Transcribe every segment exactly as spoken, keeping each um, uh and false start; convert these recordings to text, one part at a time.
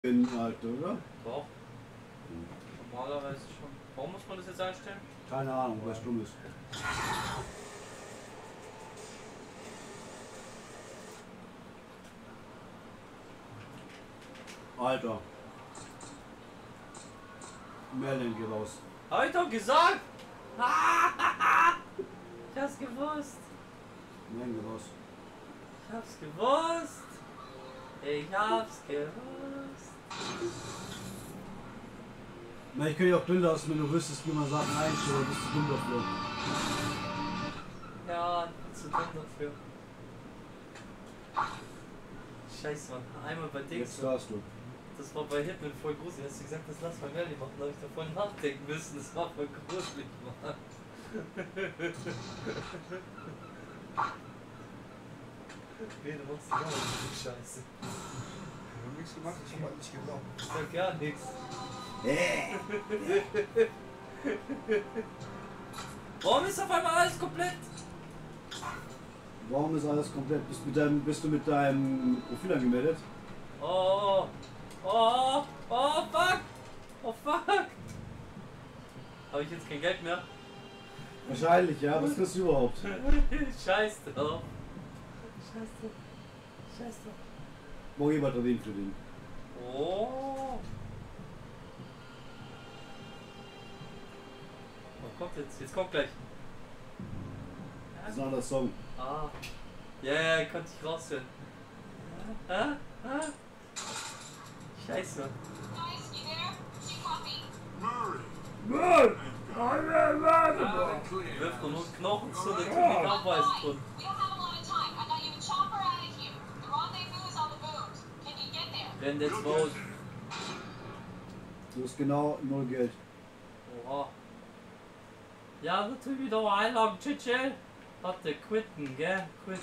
bin halt, oder? Doch. Normalerweise schon. Warum muss man das jetzt einstellen? Keine Ahnung, weil es dumm ist. Alter. Merlin, geh raus. Hab ich doch gesagt! Ich hab's gewusst! Nein, geh raus. Ich hab's gewusst! Ich hab's gewusst! Na, ich könnte ja auch drin lassen, wenn du wüsstest, wie man Sachen einstellt, aber bist du dumm dafür. Ja, zu dumm dafür. Scheiße, Mann. Einmal bei Dings. Jetzt darfst du. Das war bei Hitman voll gruselig. Hast du gesagt, das lass mal Merlin machen? Da hab ich da voll nachdenken müssen. Das war voll gruselig, Mann. Nee, du machst gar nicht, Scheiße. Ich hab nichts gemacht, ich hab halt nicht geglaubt. Ich sag gar nichts. Warum ist auf einmal alles komplett? Warum ist alles komplett? Bist, mit deinem, bist du mit deinem Profil angemeldet? Oh, oh, oh, fuck! Oh, fuck! Habe ich jetzt kein Geld mehr? Wahrscheinlich, ja. Was kriegst du überhaupt? Scheiß drauf. Scheiß drauf. Scheiß drauf. Morgen jemand erwähnt für den. Oh. Was kommt jetzt? Jetzt kommt gleich. Das ist ein anderer Song. Ah. Ja, ja, yeah, konnte ich raushören. Ah, ah. Scheiße. Murray! Wirf doch nur Knochen zu, der tut nicht abweisen tun. Renn jetzt raus. Du hast genau null Geld. Oha. Ja, natürlich wieder einloggen, chill, chill. Warte, quitten, gell? Quit.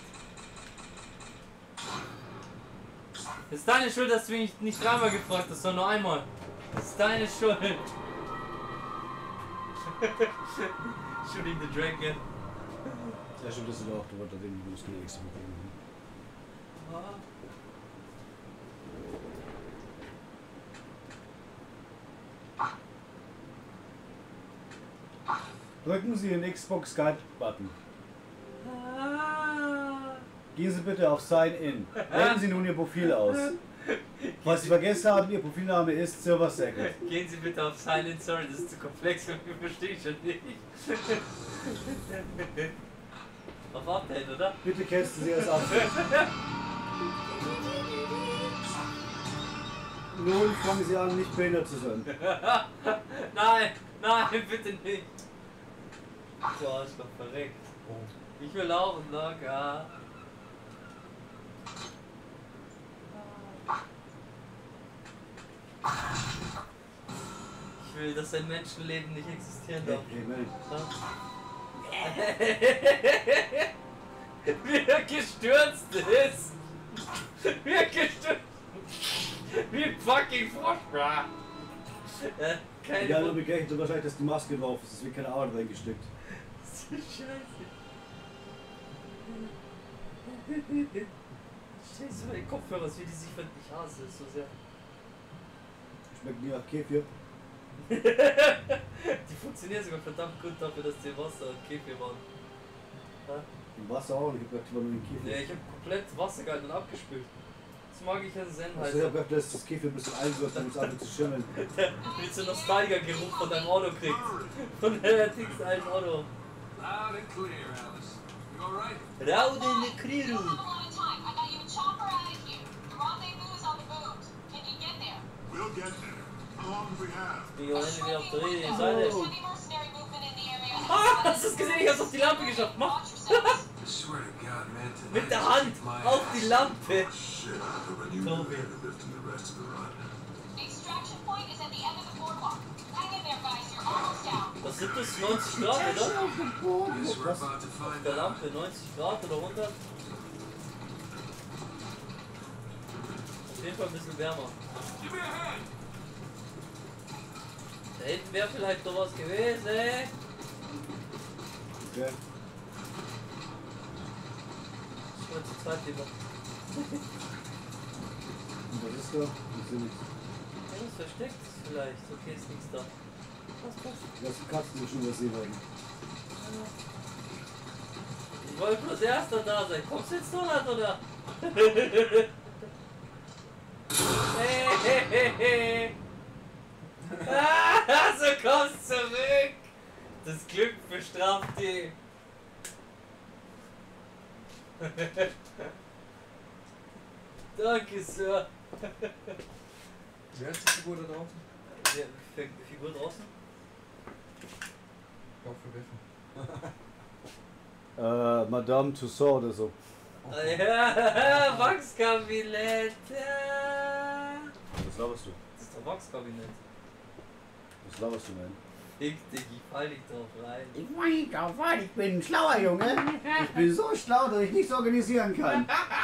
Das ist deine Schuld, dass du mich nicht dreimal gefragt hast, sondern nur einmal. Das ist deine Schuld. Shooting the Dragon. Ja, stimmt, das ist auch drüber, da werden wir uns keine extra bekommen. Drücken Sie den Xbox Skype-Button. Gehen Sie bitte auf Sign In. Wählen Sie nun Ihr Profil aus. Falls Sie vergessen haben, Ihr Profilname ist Silver Second. Gehen Sie bitte auf Silent, sorry, das ist zu komplex für mich, verstehe ich schon nicht. Auf Update, oder? Bitte testen Sie es ab. Nun fangen Sie an, nicht behindert zu sein. Nein, nein, bitte nicht. Du Arschloch, verreckt. Ich will auch einen Locker. Ich will, dass ein Menschenleben nicht existieren darf. Wie er gestürzt ist! Wie er gestürzt Wie ein fucking Froschbra! Äh, keine Ja, nur begleitet wahrscheinlich, dass die Maske drauf ist, es wird keine Arbeit reingesteckt. Scheiße! Scheiße, meine Kopfhörer, wie die sich verdammt, ich hasse es so sehr. Schmeckt nie nach Kefir. Die funktionieren sogar verdammt gut dafür, dass die Wasser und Kefir waren. Ja? Im Wasser auch, ich hab gedacht, die waren nur in Kefir. Ja, ich hab komplett Wasser gehalten und abgespült. Das mag ich an Zen halt. Also ich hab gedacht, dass das Kefir ein bisschen einwirkt, damit es anfängt zu schimmeln. Wie so Nostalgia-Geruch von deinem Auto kriegt. Von der dicksten alten Auto. Loud and clear, Alice. You alright? Raude in Kriru. We'll get there. How long do we have? Ich bin wieder auf der richtigen Seite. Ah, hast du es gesehen? Ich hab's auf die Lampe geschafft. Mach! I swear to God, man, tonight Mit der Hand auf die Lampe. Shit, when you Toby. lift in the rest of the run. Was sind das? neunzig Grad, oder? Guess we're about to Auf find der out. Lampe, neunzig Grad oder hundert? Auf jeden Fall ein bisschen wärmer. Give me a hand! Da hinten wäre vielleicht noch was gewesen. Okay. Ich wollte zu zweit lieber. Und was ist da? Ich sehe nichts. versteckt ist vielleicht. Okay, ist nichts da. Was passt? Lass die Katzen schon übersehen haben. Ich wollte bloß erster da sein. Kommst du jetzt noch nicht, oder? Hey, hey, hey, hey. Ah, so kommst zurück. Das Glück bestraft die. Danke, Sir. Wer ist die Figur da draußen? Die Figur draußen? Ich glaub vergessen. Äh, Madame Tussauds oder so. Ah, ja, Wachskabinett. Ja. Was laberst du? Das ist doch Wachskabinett. Was laberst du, man? Fick dich, ich fall nicht drauf rein. Ich weiß drauf rein, ich bin ein schlauer Junge. Ich bin so schlau, dass ich nichts organisieren kann.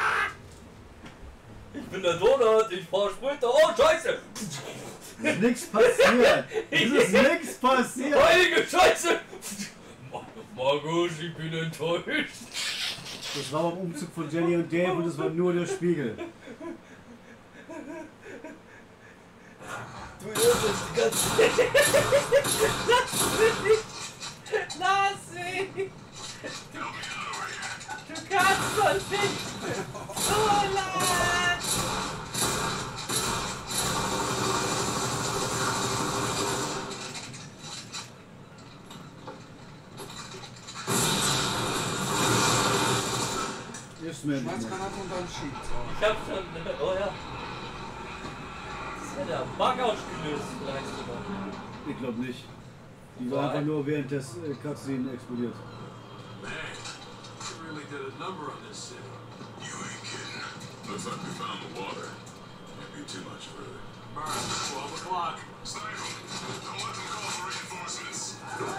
Ich bin der Donut, ich fahr Sprinter. Oh, Scheiße! Es ist nichts passiert. Es ist nichts passiert. Heilige Scheiße! Markus, ich bin enttäuscht. Das war beim Umzug von Jenny und Dave und es war nur der Spiegel. Du hörst die ganze Lass mich! Du kannst doch nicht! Roland! Ist mir nicht mehr. Schmalzgranate und dann Sheet. Ich hab schon. Oh ja. Das hätte der Bug ausgelöst, vielleicht sogar. Ich glaube nicht. Die war einfach nur während des äh, Cutscene explodiert. Man, you really did a number on this city. You ain't kidding. Looks like we found the water. Can't be too much further. Burn, twelve o'clock. Snipe them. Don't let them call for reinforcements.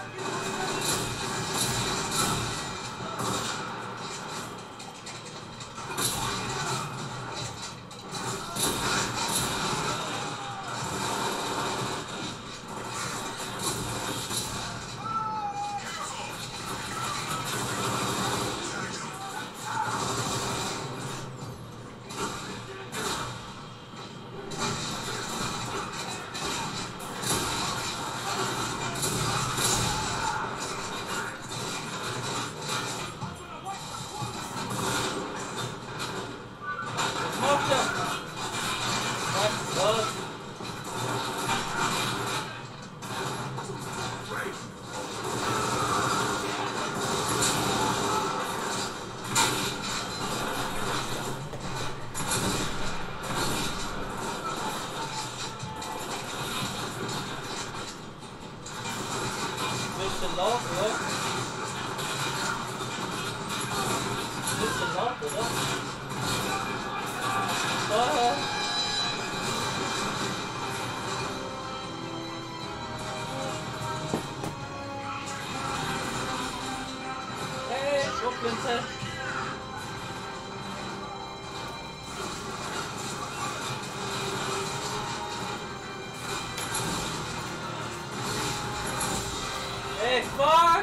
Hey, fuck!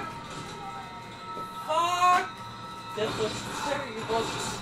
Fuck! Der hat so Zacke gebosst.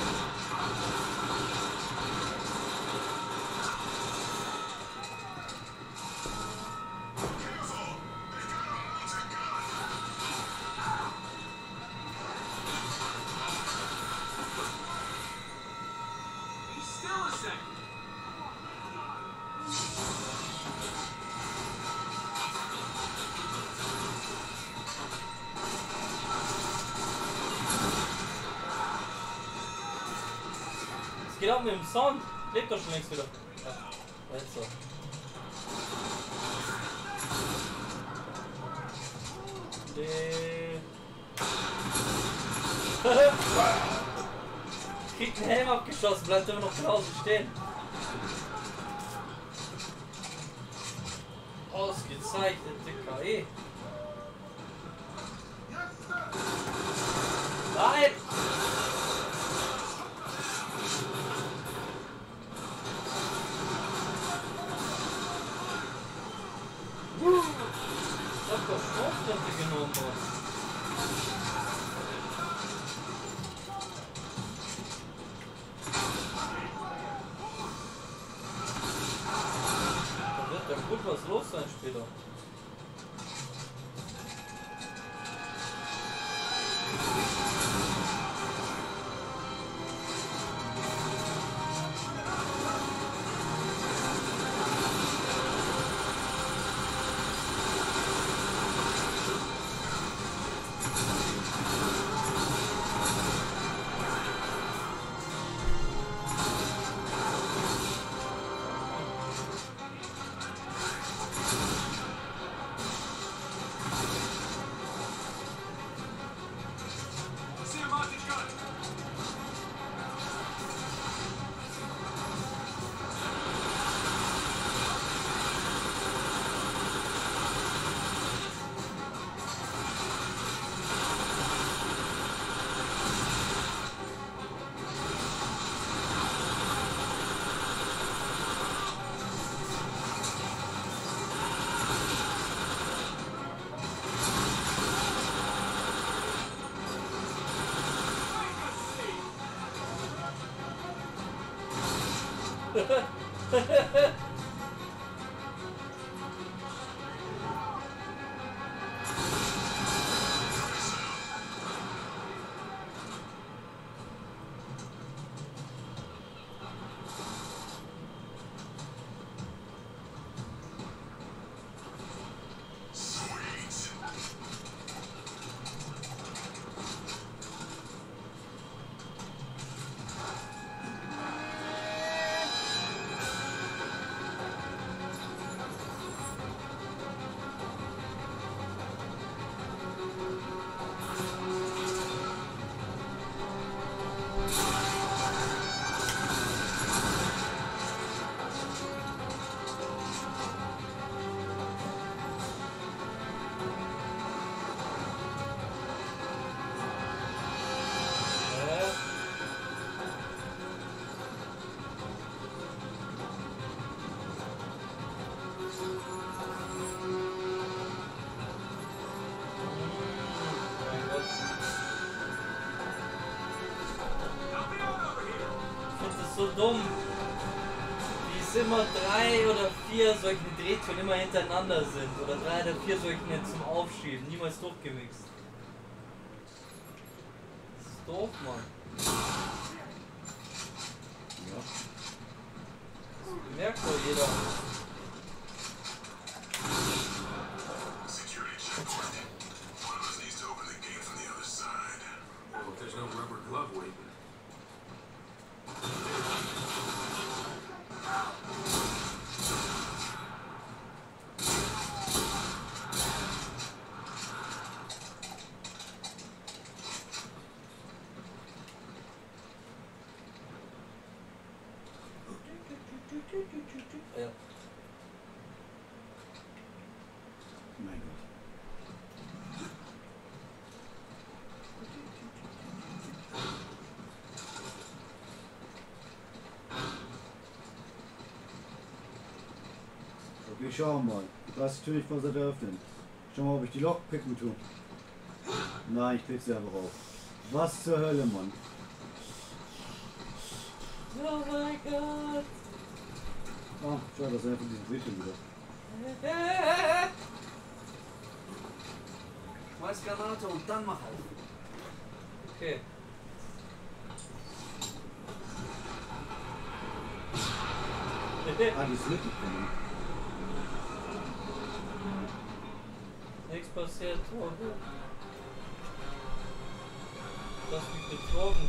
Geht auch mit dem Sound. Lebt doch schon längst wieder. Ja, jetzt so. Nee. Kriegt den Helm abgeschossen, bleibt immer noch draußen stehen. Ausgezeichnete K I. Nein! Ich hab doch Schrotflinte genommen, Boss. wird was los sein später. So dumm, wie es immer drei oder vier solche Drehtüren immer hintereinander sind oder drei oder vier solche zum Aufschieben, niemals durchgemixt. Das ist doof, Mann. Ja. Das merkt doch jeder. Security checkpoint. One of us needs to open the gate from the other side. Well, if there's no rubber glove waiting. Ja. Mein Gott. Okay, schauen wir mal. Ich weiß natürlich, was er da öffnen. Schau mal, ob ich die Lockpicken tue. Nein, ich krieg sie einfach auf. Was zur Hölle, Mann? Oh mein Gott! Ah, schau, das ist einfach diese Bildschirm wieder. Schmeiß Granate und dann mach auf. Okay. Ah, die ist mitgekommen. Nichts passiert. Oh. Du hast mich betrogen.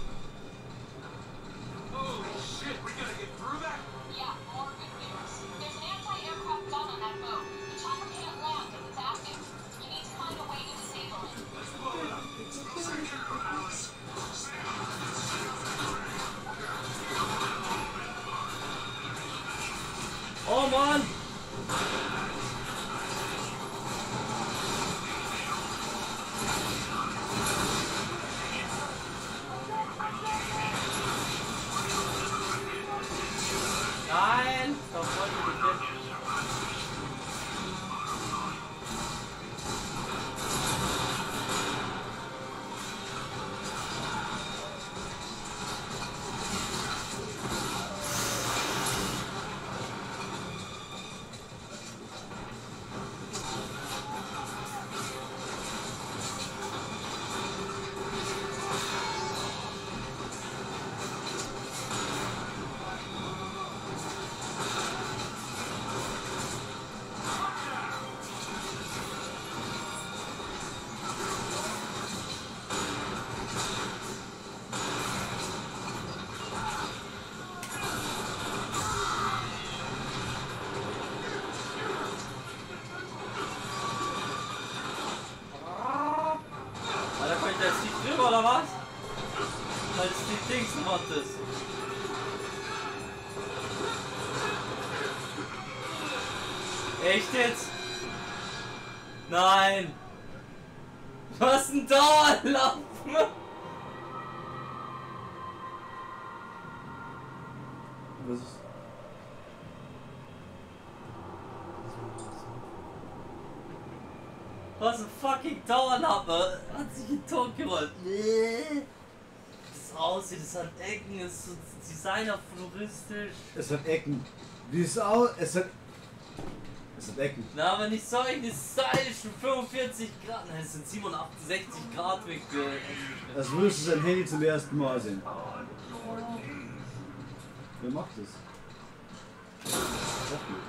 Holy shit, we gotta get through that? Yeah, more good news. There's an anti-aircraft gun on that boat. The chopper can't land if it's active. You need to find a way to disable it. Let's blow it up. Take care of Alice. Oh Mann! Nein! Da wollte ich nicht. macht das. Echt jetzt? Nein! Was ein Dauerlauf! Was ist? Was ein fucking Dauerlappe! Hat sich in Ton gerollt. Das aussieht, das hat Ecken, das ist so designerfloristisch. Es hat Ecken. Wie es aus? Es hat. Es hat Ecken. Na, aber nicht solche stylischen fünfundvierzig Grad. Nein, es sind siebenundachtzig, sechzig Grad Winkel. Als würdest du sein Handy zum ersten Mal sehen. Wer macht das? Auch gut.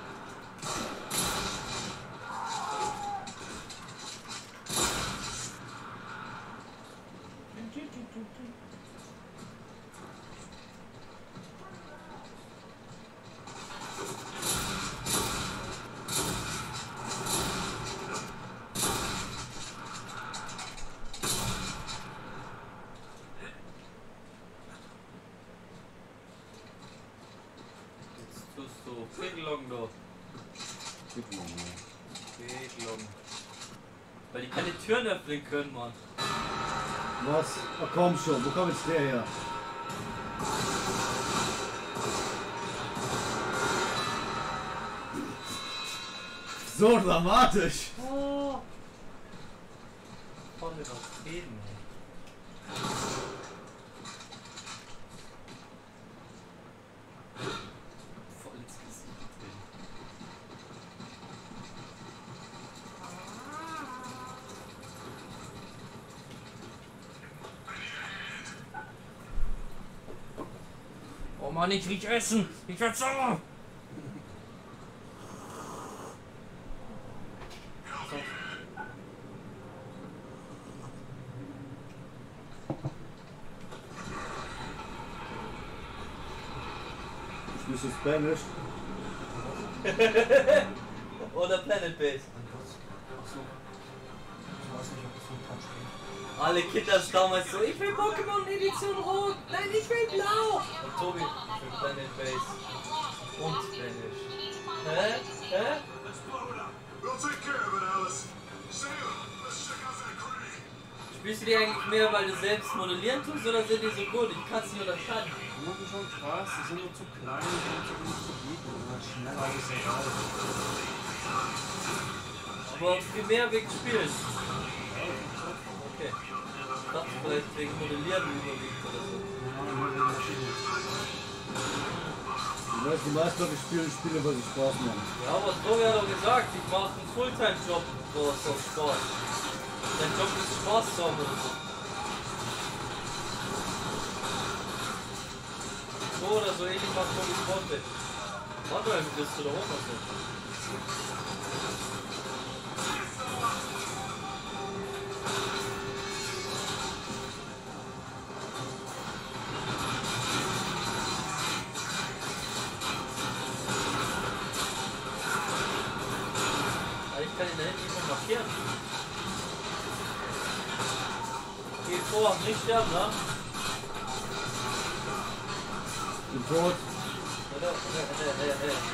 Tust du Regelung da. Regelung. Weil die keine Türen öffnen können, Mann. Was? Oh, komm schon, wo kommt jetzt der her? So dramatisch! Oh. Voll übertrieben, ey. Voll ins Gesicht drin. Oh Mann, ich krieg Essen! Ich werd sauer! Spielst du Spanish? Oder Planet Base. Achso. Ich weiß nicht, ob das so ein Touch geht. Alle Kinder damals so, ich will Pokémon Edition Rot, nein, ich will Blau. Und Tobi für Planet Base und Spanish. Hä? Hä? Let's blow it up. We'll take care of it, Alice. Sailor, let's check out that crane. Spielst du die eigentlich mehr, weil du selbst modellieren tust, oder sind die so gut? Ich kann es nicht unterscheiden. Die machen schon Spaß, die sind nur zu klein, die sind zu wenig zu bieten. Und halt schneller ist egal. Aber auf Primär wegen Spielen. Okay. Ich dachte vielleicht wegen Modellieren überwiegend oder so. Ja, nur wegen der Schiene. Du weißt, die meisten Leute spielen Spiele, weil sie Spaß machen. Ja, aber Tobi hat doch gesagt, ich mache einen Fulltime-Job draus aus Spaß. Dein Job ist Spaß zu haben oder so. So oder so ähnlich macht Tobi Content. Warte mal, wie bist du da hoch? Also. Ich kann ihn da hinten nicht mehr markieren. Geh vor, nicht sterben, ne? Bin tot. Oder? Äh, äh, äh, äh.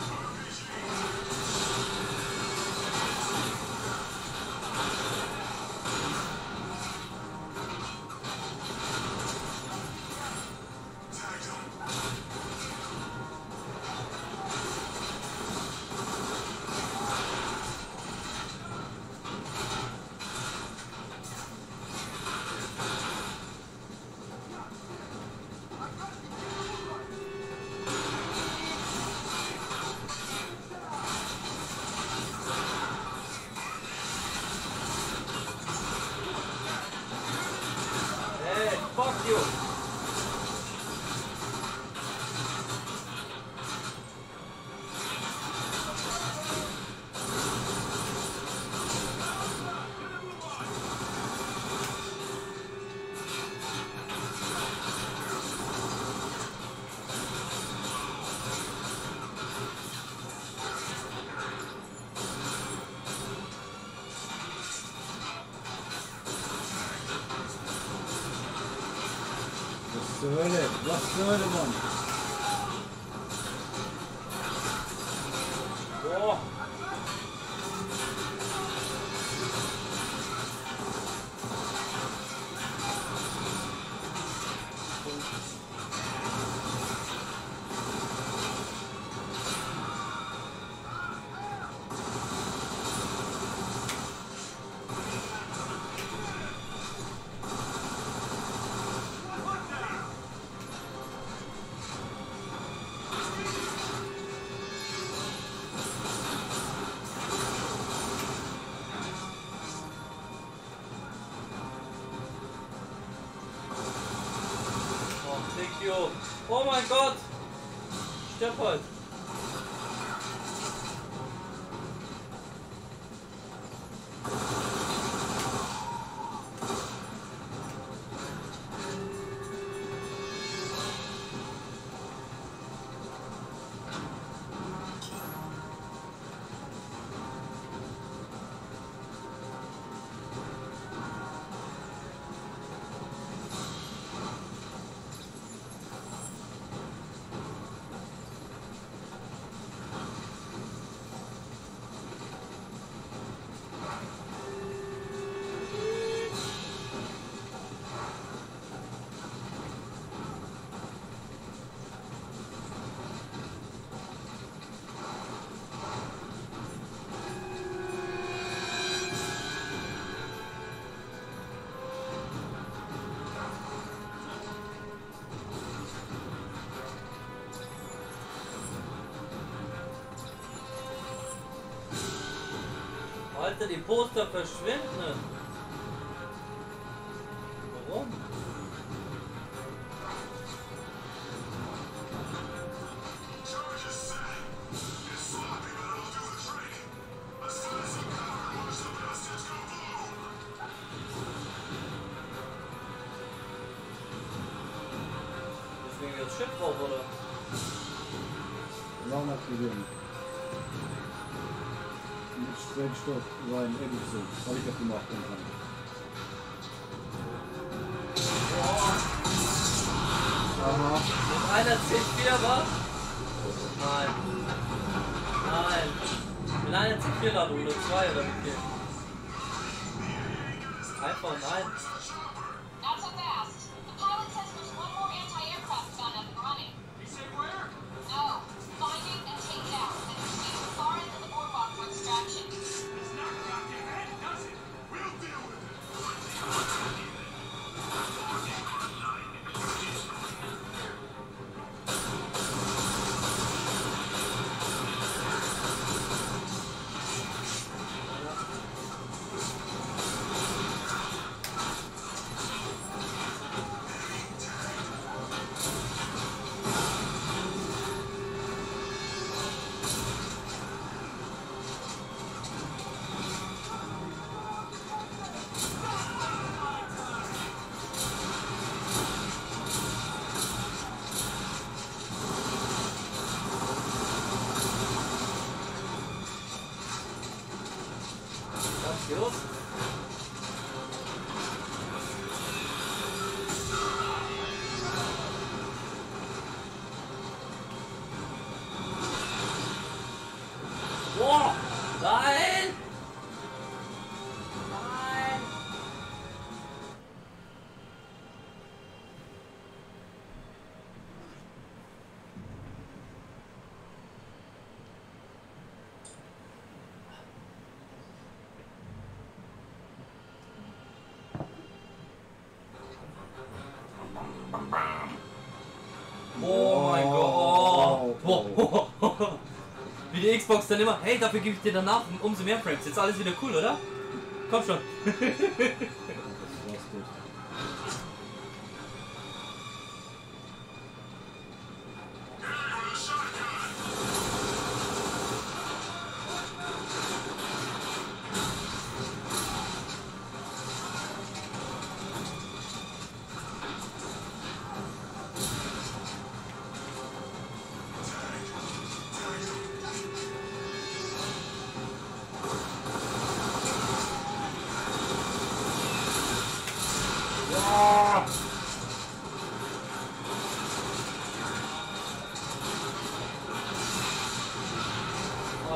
Hey, fuck you! Was zur Hölle? Was zur Hölle, Mann? Boah. Oh mein Gott! Stirb halt! Alter, die Poster verschwinden. Warum? Deswegen jetzt Schiff drauf, oder? Lang aktivieren. Mit Sprengstoff rein, ebenso. Habe ich auf gemacht. Aha. Wenn einer C vier war? Nein. Nein. Wenn einer C vier hat oder zwei oder wie viel? Einfach nein. Not so fast. The pilot says there's one more anti-aircraft gun up and running. You say where? No. Finding and take down. And proceed as far into the boardwalk for extraction. It's not about your head, does it? We'll deal with it. Was los? Boah! Nein! Nein! Oh mein Gott! Oh. Oh. Wie die Xbox dann immer, hey, dafür gebe ich dir danach umso mehr Frames. Jetzt alles wieder cool, oder? Komm schon. Das war's gut.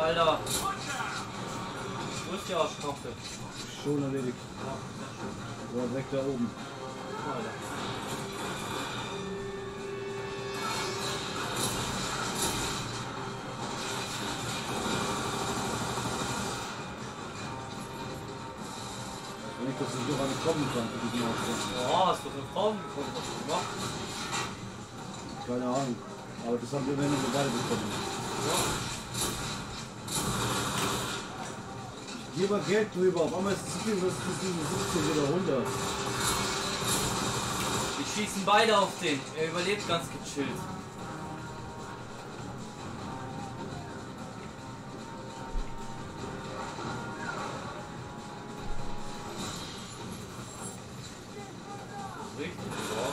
Alter. Wo ist die Arschkarte? Schon erledigt. Oder weg da oben. Alter. Wenn ich das nicht noch eine kommen kann für diesen Aufstand. Oh, hast du eine Frau gekommen? Was hast du gemacht? Keine Ahnung. Aber das haben wir wenn wir beide bekommen. Ja. Ich gebe mal Geld drüber. Auf einmal ist es viel, was ist siebzehn oder hundert. Die schießen beide auf den. Er überlebt ganz gechillt. Richtig, ja.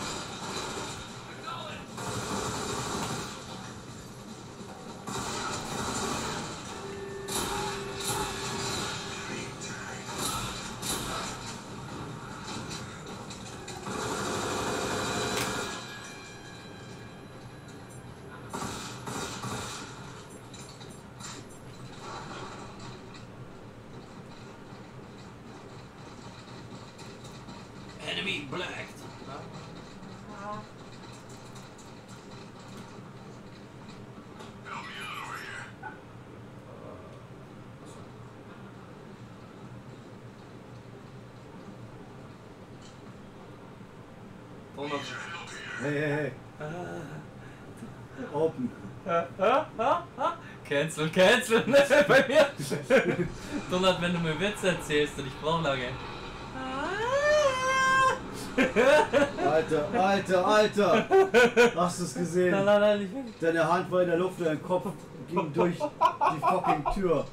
Enemy blacked. Help me out over here. Donut. Need your help here. Hey, hey, hey. Open. Cancel, cancel. Bei mir. Donut, wenn du mir Witze erzählst und ich brauche lange. Alter, Alter, Alter! Hast du es gesehen? Nein, nein, nein, nicht wirklich. Deine Hand war in der Luft und dein Kopf ging durch die fucking Tür.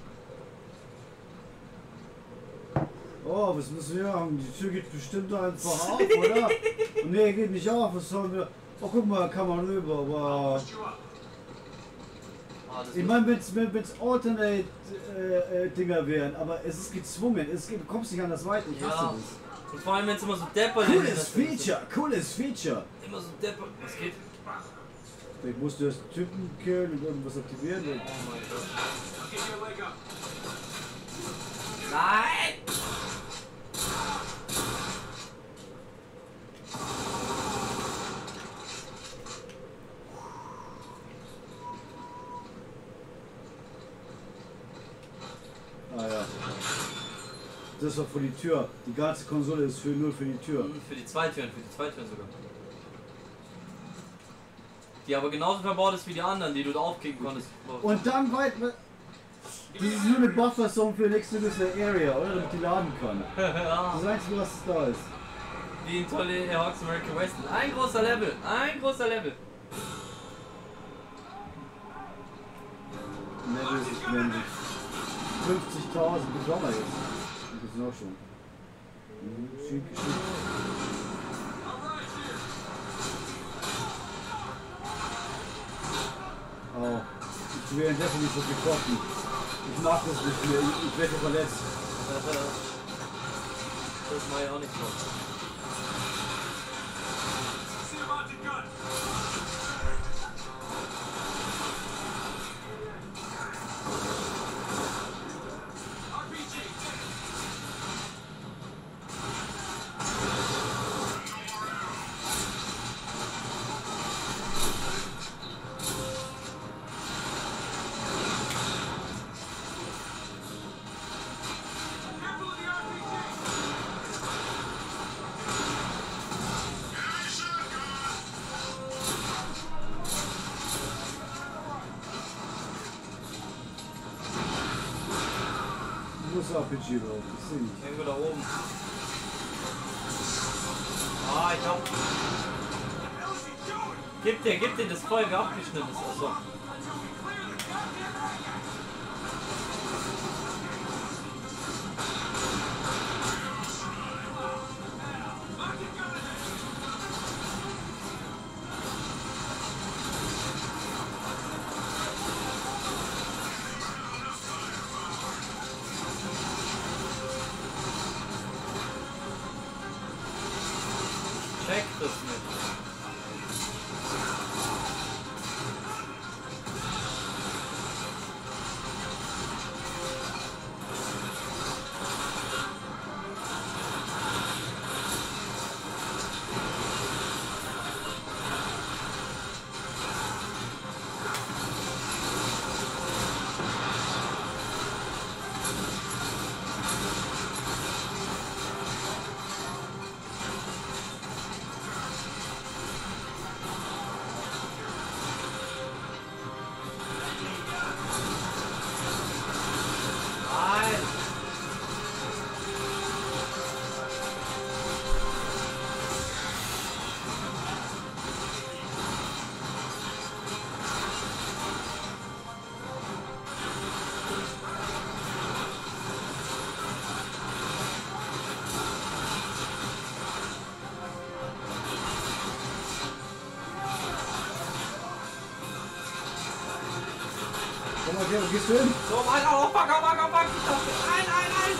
Oh, was müssen wir machen? Die Tür geht bestimmt einfach auf, oder? Nee, geht nicht auf. Was sollen wir? Oh, guck mal, kann man rüber. Wow. Bust you up. Ah, das Ich meine, wenn es Alternate äh, äh, Dinger wären, aber es ist gezwungen. Es geht, du kommst nicht anders weiter. Ich hasse Ja. das. Und vor allem, wenn es immer so depper Cooles Feature, cooles Feature. Immer so depper. Was geht? Vielleicht musst du das Typen killen und irgendwas aktivieren. Oh mein Gott. I'll give you a leg up. Nein! Ah ja. Das war für die Tür. Die ganze Konsole ist für nur für die Tür. Für die zwei Türen, für die zwei Türen sogar. Die aber genauso verbaut ist wie die anderen, die du da aufkicken konntest. Und dann weit. Das ist nur eine Buffer-Zone für nächste gewisse Area, oder? Damit die laden kann. Ja. Das Einzige, was da ist. Wie in tolle Hawks American Western. Ein großer Level, ein großer Level. Level ist wendig. fünfzigtausend Dollar jetzt. Das ist auch schon. Mhm, schick, schick. Oh, ich will definitiv so viel kochen. Ich mag das nicht mehr, ich, ich werde verletzt. Das mache ich auch nicht so. See about the gun. R P G. Careful of the R P G. Enemy shotgun. Ich muss R P G laufen, ich sehe nicht. Irgendwo da oben. Ah, ich hab. Gib dir, gib dir das Feuer, wie abgeschnitten ist. Achso. Check das nicht. Okay, wo gehst du hin? So, warte, oh, fuck, oh, fuck, oh, fuck, ich dachte, nein, nein, nein!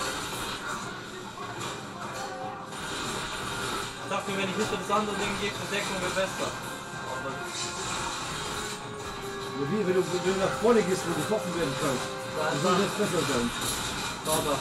Ich dachte, wenn ich hinter das andere Ding gehe, Verdeckung wird besser. Aber Wie, wenn du, wenn du nach vorne gehst, wo du getroffen werden kannst. da Dann ist soll er. das besser sein. Da, da.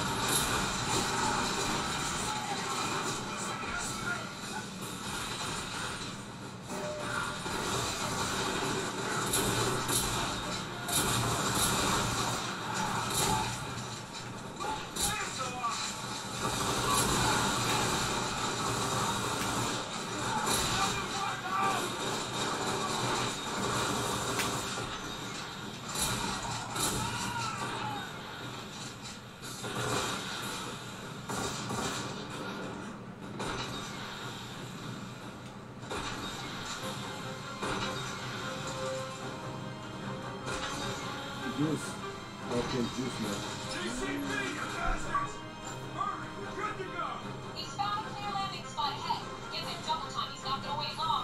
Juice. Okay, Juice mehr. G C B, you bastards! Hurry, we're good to go! He's found a clear landing spot ahead. Give him double time. He's not gonna wait long.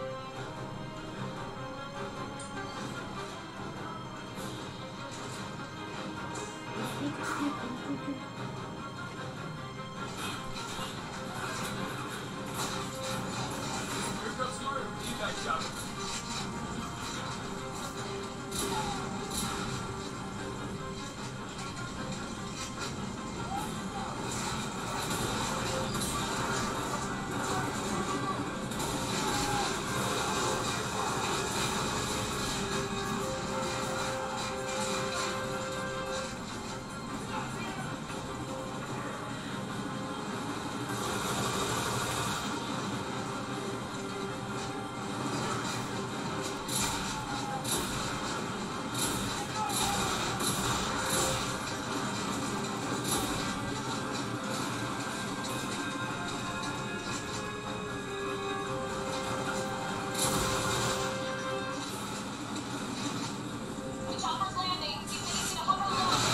Here comes Murray with you guys shot. The chopper's landing. He's easy to hover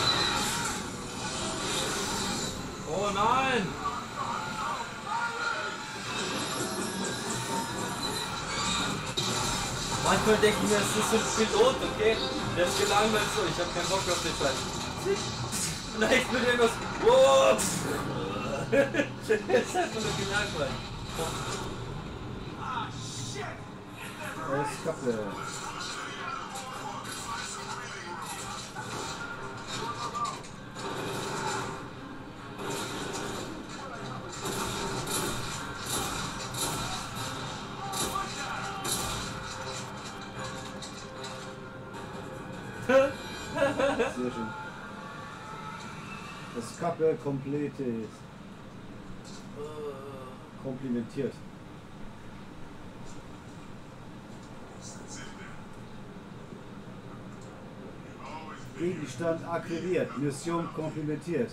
along. Oh nein! Manchmal denke ich mir, es ist so ein Pilot, okay? Der ist gelangweilt so, ich habe keinen Bock auf den Scheiß. Und dann echt mit irgendwas. Wow! Der ist einfach nur gelangweilt. Ah, shit! Escape. Sehr schön. Escape completed. Komplimentiert. Gegenstand akquiriert. Mission komplimentiert.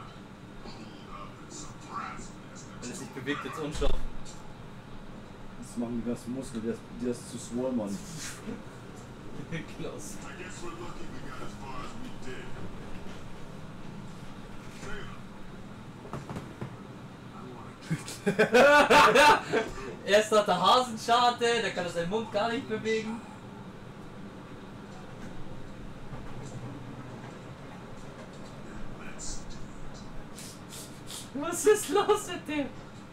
Wenn es sich bewegt, jetzt unscharf. Das machen die ganzen Muskeln, der ist, der ist zu swole, Mann. Klaus. I guess we're lucky we got as far as we did. Taylor. I wanna Erst hat er Hasenscharte, der kann seinen Mund gar nicht bewegen. let's Was ist los mit dem?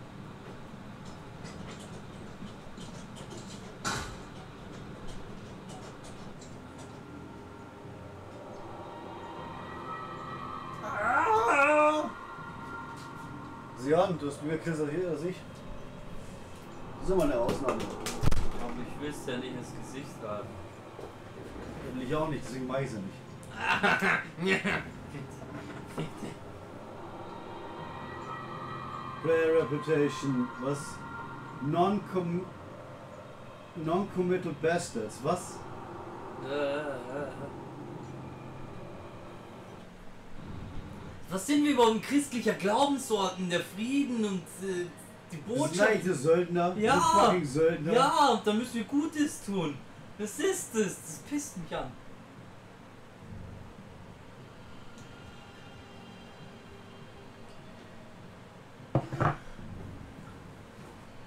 Sian, du hast mehr Krise hier als ich. Das ist immer eine Ausnahme. Aber ich will es ja nicht ins Gesicht raten. Ich auch nicht, deswegen mache ich es ja nicht. Player Reputation, was? Non-com... Non-committal Bastards, was? Was sind wir überhaupt? Ein christlicher Glaubensorden, der Frieden und äh, die Das sind Botschaft. eigentlich die Söldner, Ja. die fucking Söldner. Ja, und da müssen wir Gutes tun. Das ist es. Das pisst mich an.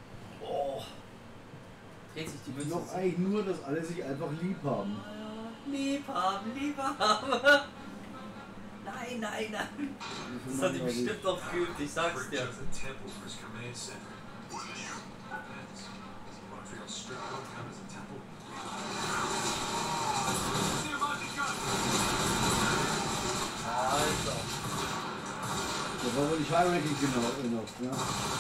Oh. Dreht sich die Mütze. Noch eigentlich nur, dass alle sich einfach lieb haben. Lieb haben, lieb haben. Nein, nein, nein. Das hat die bestimmt noch geübt, ich sag's dir. Bridge of the temple for his command center. Wouldn't you? Depends. Does Montreal's strip club count as a temple? See about the gun. Alter. Das war wohl nicht High Ranking genau, enough, ja.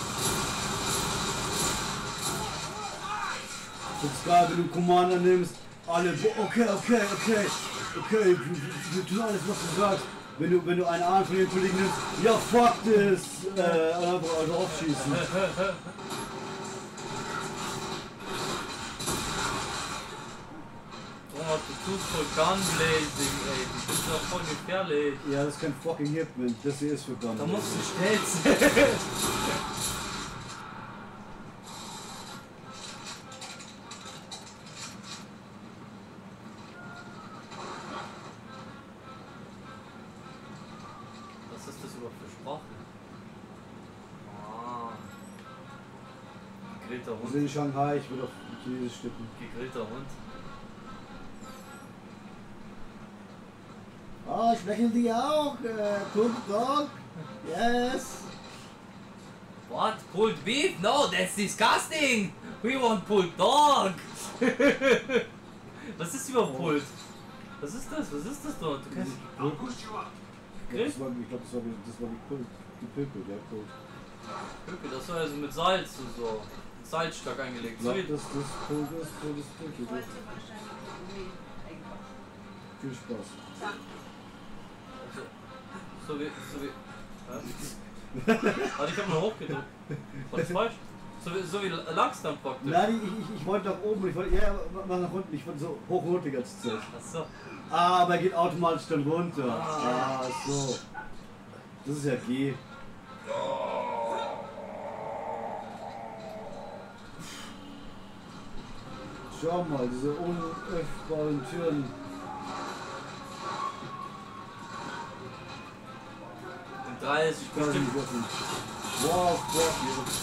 Jetzt gerade, wenn du Commander nimmst, alle, bo- okay, okay, okay, okay, wir, wir tun alles, was du sagst. Wenn du, wenn du einen Arm von den Kollegen nimmst, ja, fuck this, äh, einfach also aufschießen. Oh, du tust voll Gunblazing, ey, du bist doch voll gefährlich. Ja, das ist kein fucking Hipman, das hier ist für Gun. Da musst du schnell sein. Was ist das überhaupt für Sprache? Ah. Gegrillter Wir Hund. sind in Shanghai, ich will auf Chinesisch tippen. Gegrillter Hund. Oh, sprechen Sie auch? Äh, Cook Dog? Yes. What? Pulled beef? No, that's disgusting! We want pulled dog! Was ist überhaupt pulled? Was ist das? Was ist das dort? Du kannst. I'll boost you up. Ja, das war, ich glaube, das war, das war gepult, gepulpelt, ja, Kult. Pökel, das war also mit Salz und so. Mit Salzstock eingelegt. Ich So glaube, wie, das, das Kult ist, Kult ist Pulpelt. Wollte wahrscheinlich irgendwie einfach. Viel Spaß. so wie. So wie. Hä? Warte, ich hab mal hochgedrückt. War das falsch? So wie, so wie lag's dann praktisch. Nein, ich, ich, ich wollte nach oben, ich wollte, ja, mach nach unten, ich wollte so hoch runter die ganze Zeit. Achso. Ah, aber er geht automatisch dann runter. Ah. Ah, so. Das ist ja G. Schau mal, diese unöffbaren Türen. In drei ist Ich kann sie bestimmt. nicht öffnen. Wow, wow,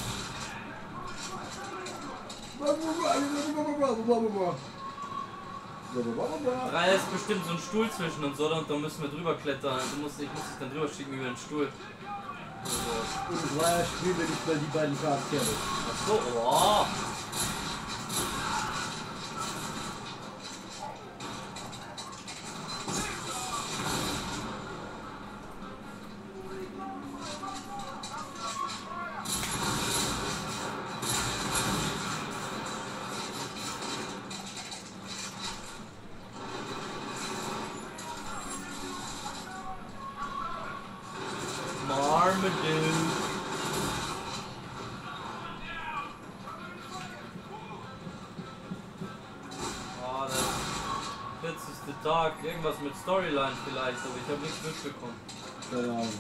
hier. Drei ist bestimmt so ein Stuhl zwischen uns, oder? Und da müssen wir drüber klettern. Du musst, ich muss dich dann drüber schicken über den Stuhl. Also. Und Dreier spielen wir nicht mal die beiden Charaktere. Achso, oh. Marmaduke. Oh, der vierzigste Tag, irgendwas mit Storyline vielleicht, aber ich habe nichts mitbekommen. Keine Ahnung.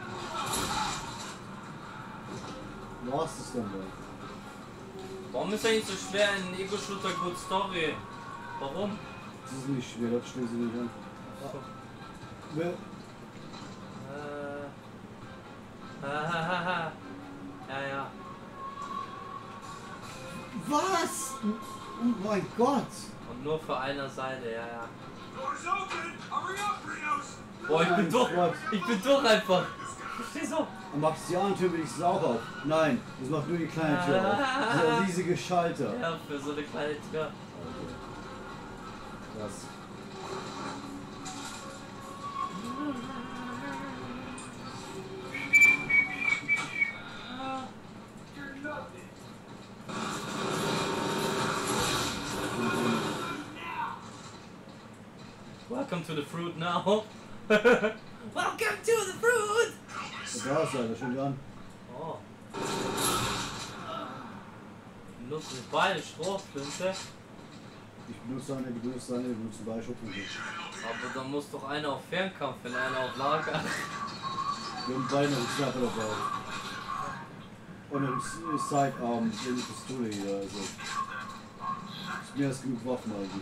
Wo hast du es denn da? Warum ist eigentlich so schwer in Ego-Shooter Good Story? Warum? Das ist nicht schwer, das stellen sie nicht an. Wer? Äh. Hahaha. Ja, ja. Was? Oh mein Gott! Und nur für eine Seite, ja, ja. Doors open. Hurry up, Rios. Boah, ich bin Mein durch. Gott. Ich bin durch einfach. Verstehst du? Und machst die andere Tür will ich es auch auf. Nein, das macht nur die kleine Tür auf. Dieser riesige Schalter. Ja, für so eine kleine Tür. Krass. Welcome to the fruit now. Welcome to the fruit! Da ist er, schon dran. Oh. Benutzt eine beide Schrotflinte. Ich benutze eine, du benutzt eine, du benutzt beide Schubflinte. Aber dann muss doch einer auf Fernkampf, wenn einer auf Lager. Wir haben beide einen Sniper dabei. Und einen S- Sidearm, eine Pistole hier, also. Ist mehr als genug Waffen eigentlich.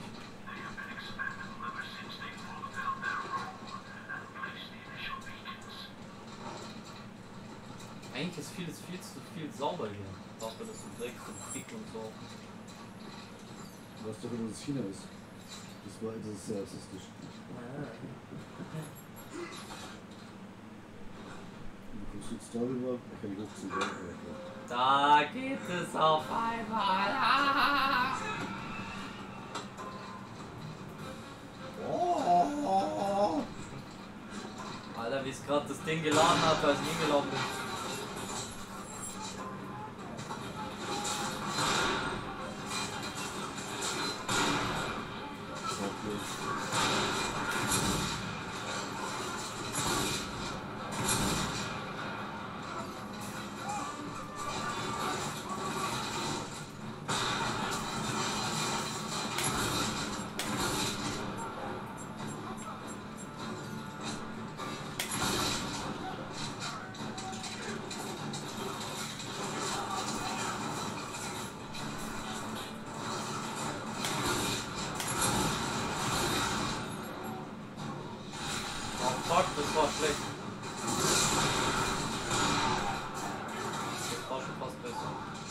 Eigentlich ist vieles viel zu viel sauber hier. Dafür, dass du Dreck und Krieg und so. Du weißt doch, dass es China ist. Das war das ist sehr rassistisch. Du kommst jetzt darüber, da kann ich hochziehen. Ja, klar. Da geht es auf einmal. Ah! Oh. Alter, wie es gerade das Ding geladen hat, als ich hingelaufen bin. Fuck, das war schlecht. Das war schon fast besser.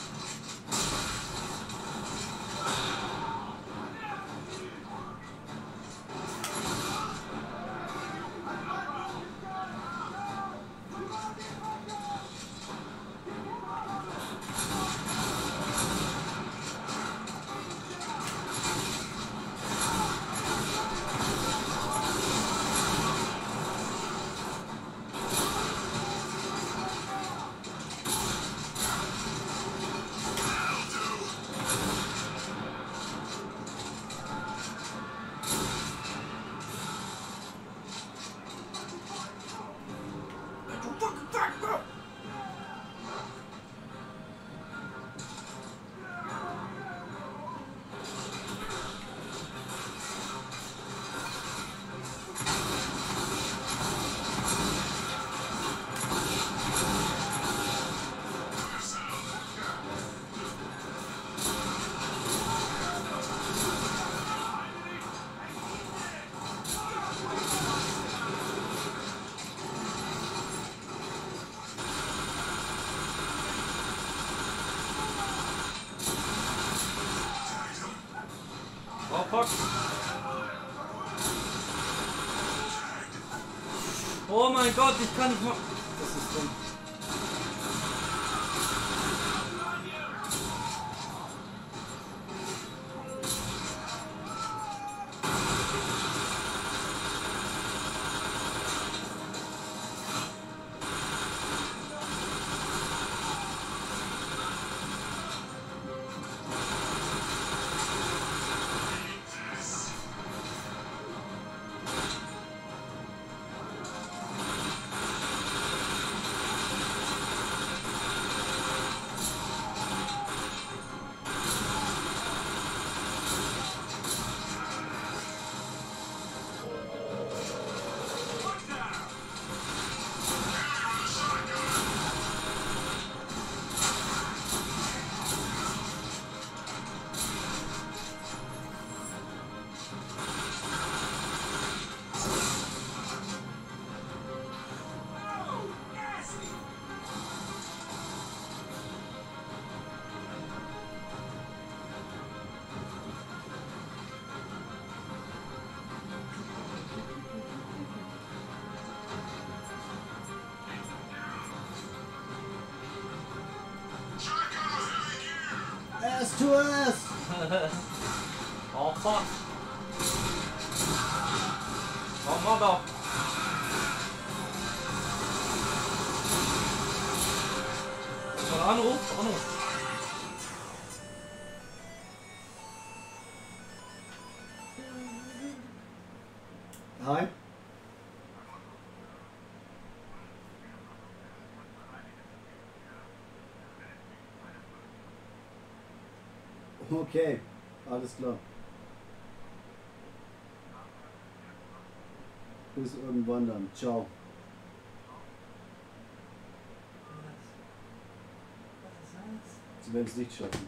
Oh fuck! Oh mein Gott, ich kann nicht mal. Das ist dumm. S to S! Oh fuck! Oh mother! Mal Anruf, Anruf. Hi. Okay, alles klar. Bis irgendwann dann. Ciao. Sie werden es nicht schaffen.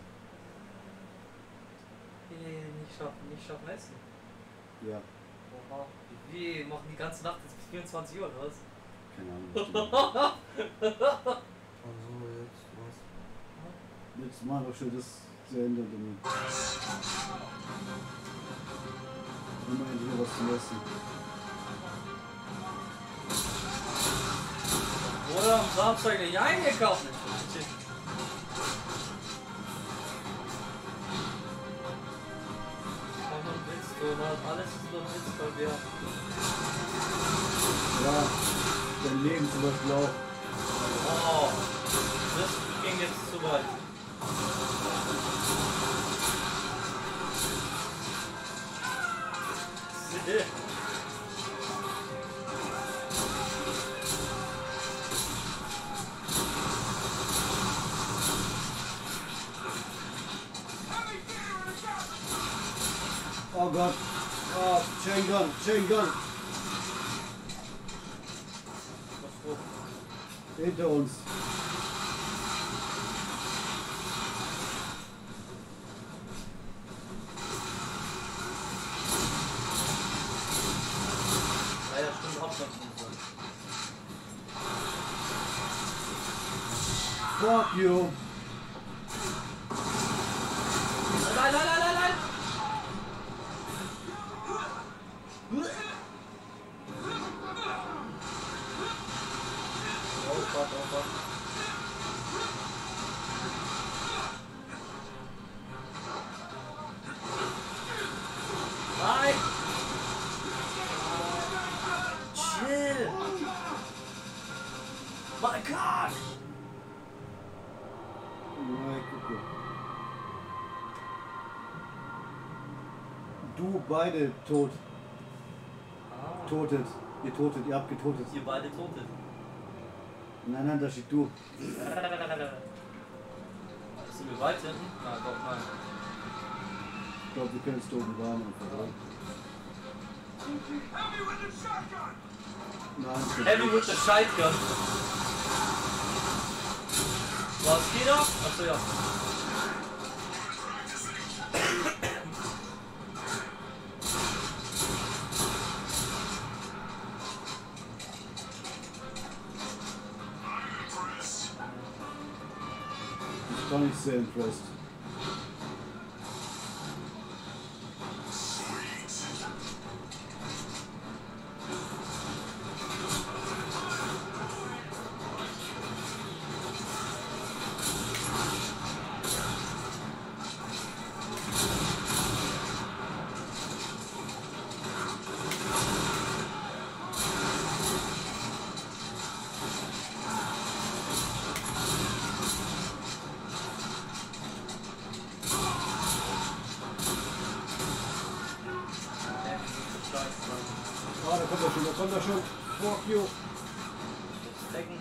Nicht schaffen, nicht schaffen essen. Ja, Oha. Wie, machen die ganze Nacht jetzt bis vierundzwanzig Uhr oder was? keine Ahnung. Also jetzt was? Jetzt machen wir schon das zu Ende. Dann Nimm mal endlich was zum Essen. Oder am Samstag nicht eingekauft. Alles ist doch jetzt bei dir. Ja, dein Leben zum Beispiel auch. Oh, das ging jetzt zu weit. Oh Gott. Oh, Chain Gun, Chain Gun. Hinter uns. Ja, ja, stimmt, Abstand. Fuck you. Nein, nein, nein, nein, nein! Oh Gott, oh Gott. Nein! Chill! My God! Nein, guck. Du beide tot. Ah. Totet. Ihr totet, ihr habt getotet. Ihr beide totet. Nein, nein, da steht du. Sind wir weit hinten? Nein, doch, nein. Ich glaube, wir können es da oben warnen und verraten. Heavy with the shotgun! Nein, es geht Heavy nicht. with the shotgun. Was geht ab? Achso, ja. Ich war nicht sehr impressed. Ah, da kommt er schon, da kommt er schon. Fuck you. Stecken.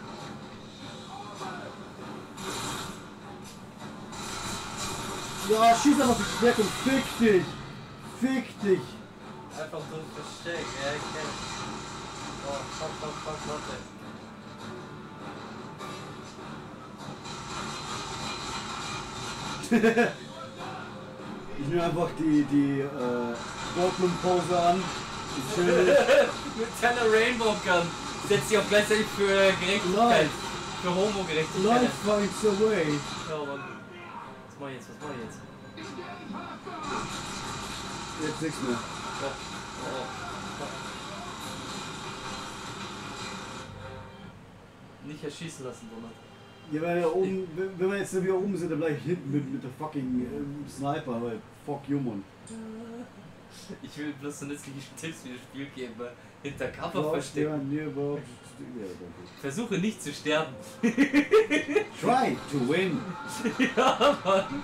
Ja, schieß einfach die Deckung. Fick dich. Fick dich. Einfach so ein Versteck, ja, ich kenn. Oh, fuck, fuck, fuck, warte. Ich nehme einfach die, die äh, Goldblum-Pose an. Ich chill. Mit seiner Rainbow Gun. Setzt sie auch gleichzeitig für Gerechtigkeit. Life. Für Homo-Gerechtigkeit. Life finds a way. Ja, Mann. Was mach ich jetzt? Was mach ich jetzt? Jetzt nichts mehr. Oh, oh, oh. Nicht erschießen lassen, Donald. Ja, wenn wir, oben, wenn wenn wir jetzt wieder oben sind, dann bleib ich hinten mit, mit der fucking äh, Sniper, weil fuck you, man. Ich will bloß so nützliche Tipps für das Spiel geben, weil hinter Cover Ja, verstecken. nee, überhaupt nicht. Ja, danke. Versuche nicht zu sterben. Try to win. Ja, Mann.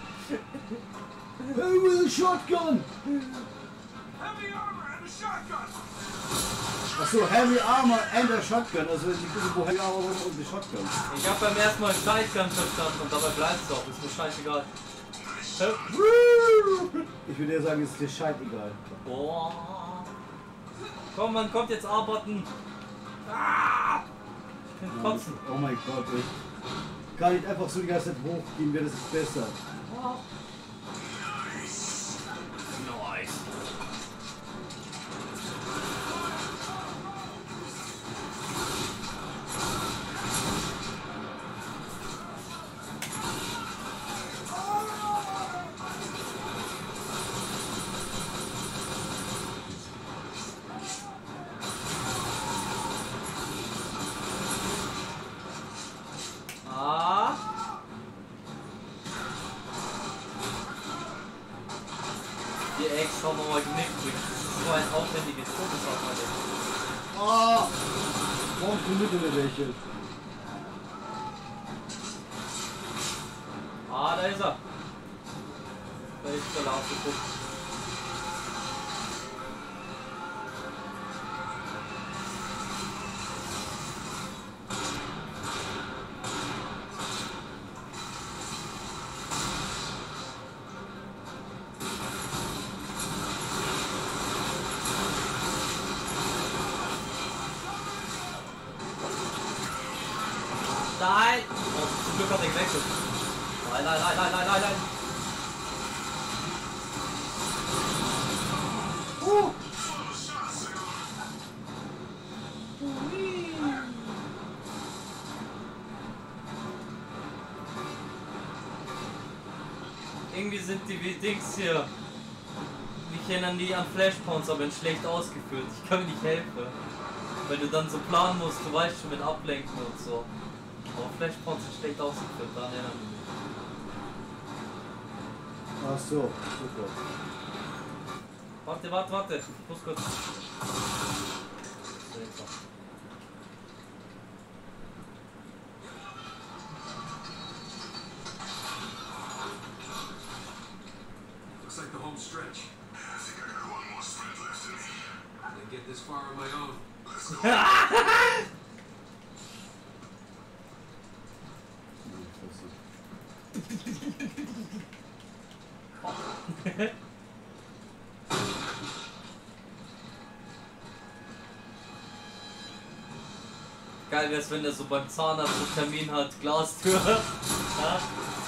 Hey, with a shotgun! Heavy armor and a shotgun! Achso, Heavy Armor and a Shotgun. Also ich gucke, wo Heavy Armor und die Shotgun. Ich hab beim ersten Mal Shotgun verstanden und dabei bleibt es auch. Ist mir scheißegal. Ich würde ja sagen, es ist dir scheißegal. Boah. Komm, man kommt jetzt arbeiten. Ah! Ich kann kotzen. Oh mein Gott, echt. Kann ich einfach so die ganze Zeit hochgehen, wäre das ist besser. Nice. die extra nochmal genickt bringt. So ein aufwendiges Todesarbeiten. Ah! Warum du mit in der welche? Ah, da ist er. Da ist der Lauf geguckt. Nein! Oh, zum Glück hat er gewechselt. Nein, nein, nein, nein, nein, nein, nein. Uh! Irgendwie sind die wie Dings hier. Mich erinnern die an Flashpoints, aber in schlecht ausgeführt. Ich kann mir nicht helfen. Weil du dann so planen musst, du weißt schon mit Ablenken und so. Aber Flashpoints sind schlecht ausgeführt, daran erinnern die mich. Ach so, super. Warte, warte, warte. Ich muss kurz. So, jetzt noch. Looks like the home stretch. I think I got one more sprint left in me. I didn't get this far on my own. Let's go. Geil wär's, wenn er so beim Zahnarzt einen Termin hat, Glastür. Ja?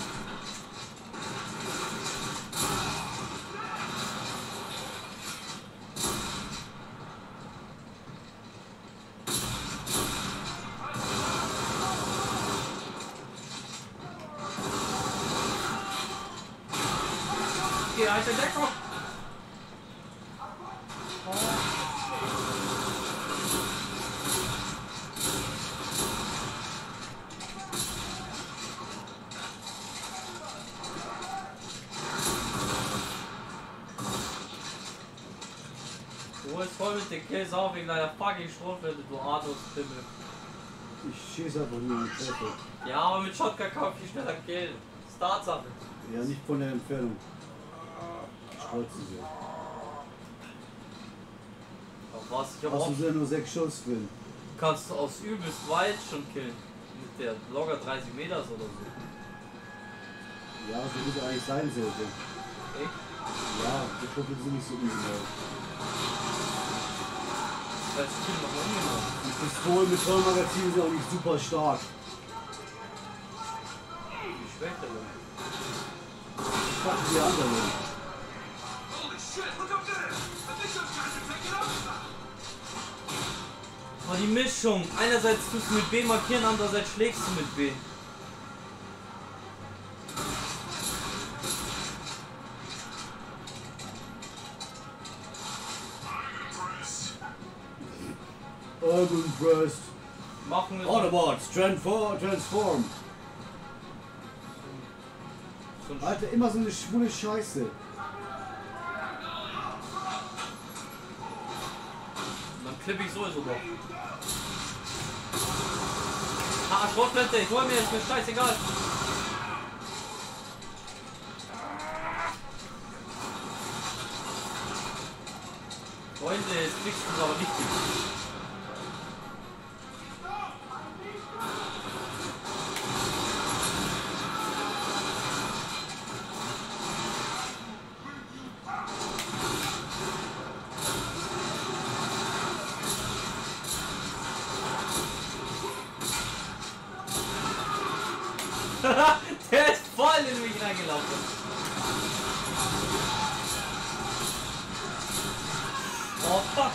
Okay, halt den Deckung! Du holst voll mit den Kills auf wegen deiner fucking Schrotflinte, du Artus-Pimmel. Ich schieße einfach nur in die Treppe. Ja, aber mit Shotgun kann man viel schneller killen. Das ist Tatsache. Ja, nicht von der Entfernung. Ich kreuze sie. Aber was? Ich hab Hast auch. du ja nur sechs Schuss drin? Kannst du aus übelst weit schon killen. Mit der locker dreißig Meter oder so. Ja, so wie es eigentlich sein sollte. Echt? Ja, die Kuppel sind nicht so übel. Das heißt, ich bin noch umgenommen. Die Pistolen mit Vollmagazin sind auch nicht super stark. Wie schmeckt der denn? Ich pack die anderen. Holy shit, look up there! I think those guys are taking off! Oh, die Mischung. Einerseits tust du mit B markieren, andererseits schlägst du mit B. I'm impressed. Machen wir Autobots, transform, transform. so ein Alter, immer so eine schwule Scheiße. Dann klipp ich sowieso noch. Ah, Schrotflinte, ich hol mir, ist mir scheißegal. Freunde, jetzt kriegst du es aber nicht gut. Der ist voll in mich reingelaufen. Oh fuck.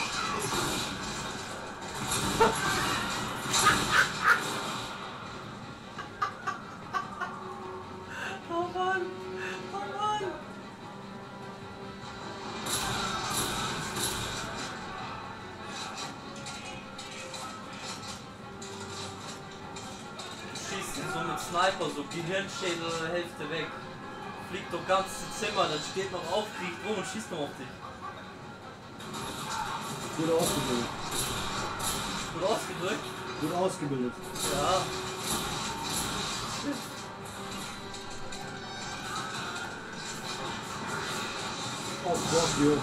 Oh Mann. Oh Mann. Schießt ihn so mit Sniper, so Gehirnschädel Hälfte weg. fliegt doch ganze Zimmer, dann steht noch auf, fliegt rum und schießt noch auf dich. Gut ausgebildet. Gut ausgedrückt? Gut ausgebildet. Ja. Oh, fuck you.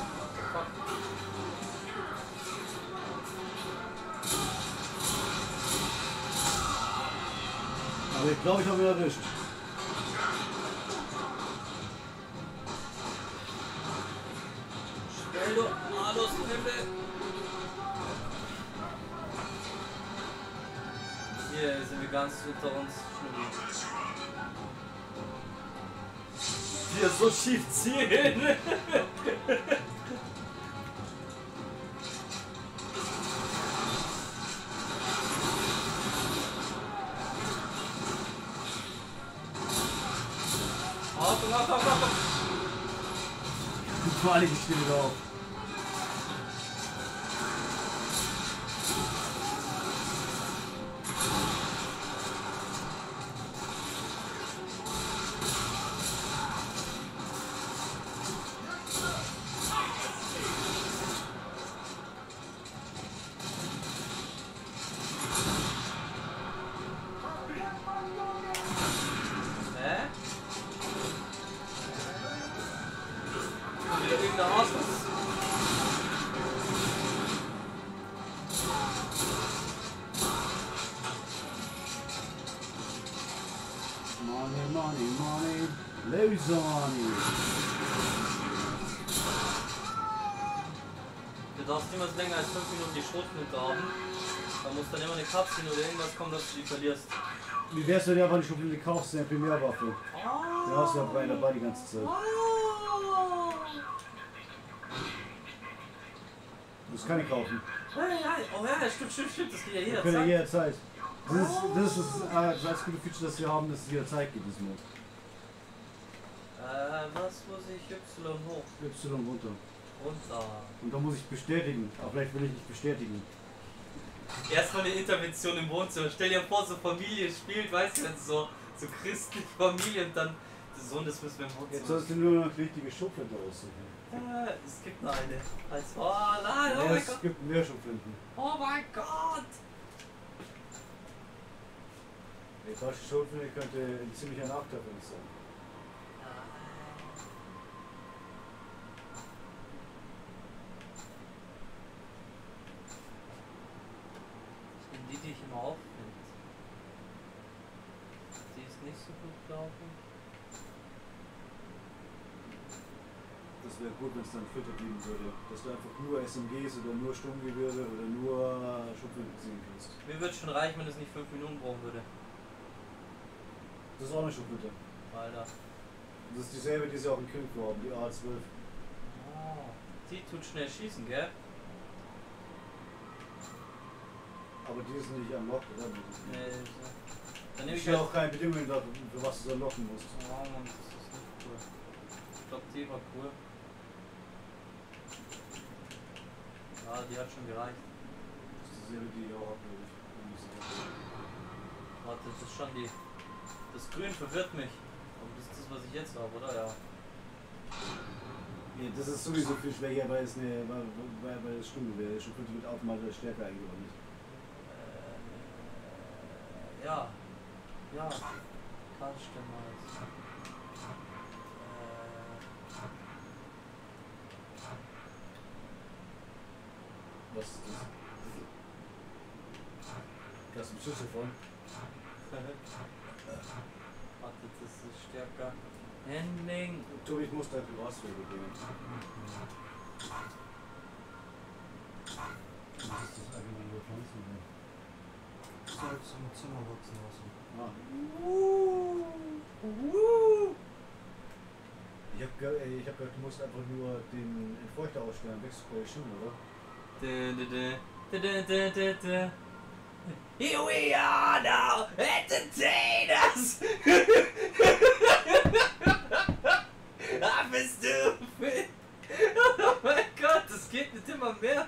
Aber ich glaube, ich habe ihn erwischt. Schnell du, Malus, Himmel. Hier sind wir ganz unter uns. Hier so schief ziehen. Achtung, Achtung, Achtung! Vor allem, ich stehe wieder auf. Hä? Wieder irgendein Arsch. Money, money, money. Laser money. Du darfst niemals länger als fünf Minuten die Schrotflinte haben. Da muss dann immer eine Cutscene oder irgendwas kommen, dass du die verlierst. Wie wär's, wenn du einfach eine Schublade kaufst, eine Primärwaffe? Die hast du ja bei dabei die ganze Zeit. Das kann ich kaufen. Ja, ja, oh ja, stimmt, stimmt, stimmt, das geht ja Das kann ja jederzeit. jederzeit. Das ist das, ist äh, das gute Feature, das wir haben, dass es jederzeit geht, das Mod. Äh, was muss ich Y hoch? Y runter. Runter. Und da muss ich bestätigen. Aber vielleicht will ich nicht bestätigen. Erstmal eine Intervention im Wohnzimmer. Stell dir vor, so Familie spielt, weißt du, wenn so, so christliche Familie und dann der Sohn, das müssen wir im Jetzt Wohnzimmer. sollst du nur noch richtige Schublade aussuchen. Äh, es gibt noch eine. Als, oh nein, oh Ja, mein es Gott. gibt mehr Schubladen. Oh mein Gott. Die falsche Schublade könnte ein ziemlicher Nachteil für uns sein. Die, die ich immer auffinde. Die ist nicht so gut gelaufen. Das wäre gut, wenn es dann Filter geben würde. Dass du einfach nur S M Gs oder nur Sturmgewehre oder nur Schubladen ziehen kannst. Mir würde es schon reichen, wenn es nicht fünf Minuten brauchen würde. Das ist auch eine Schublade. Alter. Das ist dieselbe, die sie auch in Kingflow haben, die A zwölf. Oh, die tut schnell schießen, gell? Aber die ist nicht unlocked, oder? Nee, so. Dann nehme Ich ich habe halt. auch keine Bedingungen dafür, für was du unlocken musst. Oh Mann, das ist nicht cool. Ich glaube, die war cool. Ja, die hat schon gereicht. Das ist dieselbe, die ich auch habe, glaube ich. Warte, das ist schon die. Das Grün verwirrt mich. Aber das ist das, was ich jetzt habe, oder? Ja. Ja, das ist sowieso viel schwächer, weil es eine, weil, weil, weil es Sturmgewehr ist. Schublade wird automatisch stärker eingeordnet. Äh, ja. Ja. Kann stimmen alles. Was ist das? Da ist ein Schlüssel von. Warte, das ist stärker. Handling. Tobi, ich muss dein Privatsphäre bringen. Was ist das eigentlich nur Pflanzen? Sollst im Zimmer wachsen lassen. Ah. Uh, uh. Ich hab, ge ich hab gehört, du musst einfach nur den Entfeuchter ausstellen, Wechselspray schon, oder? Da, da, da, da, da, da, da. Here we are now, entertainers! I'm stupid! Oh mein Gott, das geht nicht immer mehr!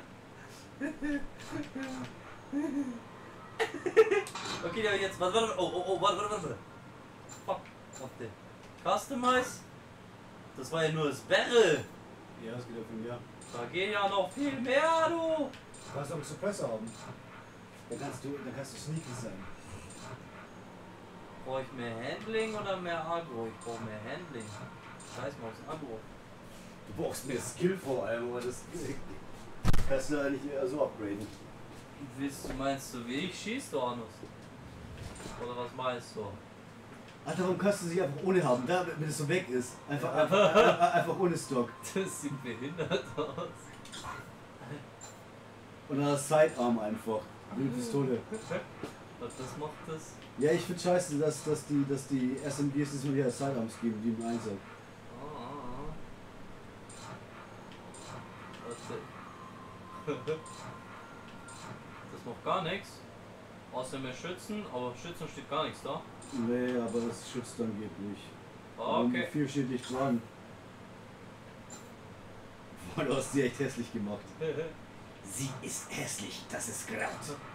Okay, aber jetzt, warte, warte, oh, oh, oh, warte, warte, warte. Fuck, warte. Customize? Das war ja nur das Barrel. Ja, das geht ja viel mehr. Da gehen ja noch viel mehr, du. Du kannst auch einen Suppressor haben. Dann kannst du, dann kannst du sneaky sein. Brauche ich mehr Handling oder mehr Agro? Ich brauche mehr Handling. Scheiß mal aufs Agro. Du brauchst mehr Skill vor allem, aber das kannst du eigentlich eher so upgraden. Willst du, meinst du, wie ich schieß, du Anus? Oder was meinst du? Alter, warum kannst du sie einfach ohne haben? Da, wenn es so weg ist. Einfach, einfach, einfach, einfach ohne Stock. Das sieht behindert aus. Und dann das Sidearm einfach. Mit der Pistole. Was das macht das? Ja, ich finde scheiße, dass, dass die, dass die S M Gs jetzt nur wieder Sidearms geben, die im Einsatz. Ah. Warte. Das macht gar nichts. Außer mehr Schützen, aber Schützen steht gar nichts da. Nee, aber das schützt angeblich. Ah, okay. Viel steht nicht dran. Boah, du hast sie echt hässlich gemacht. Sie ist hässlich, das ist Graut.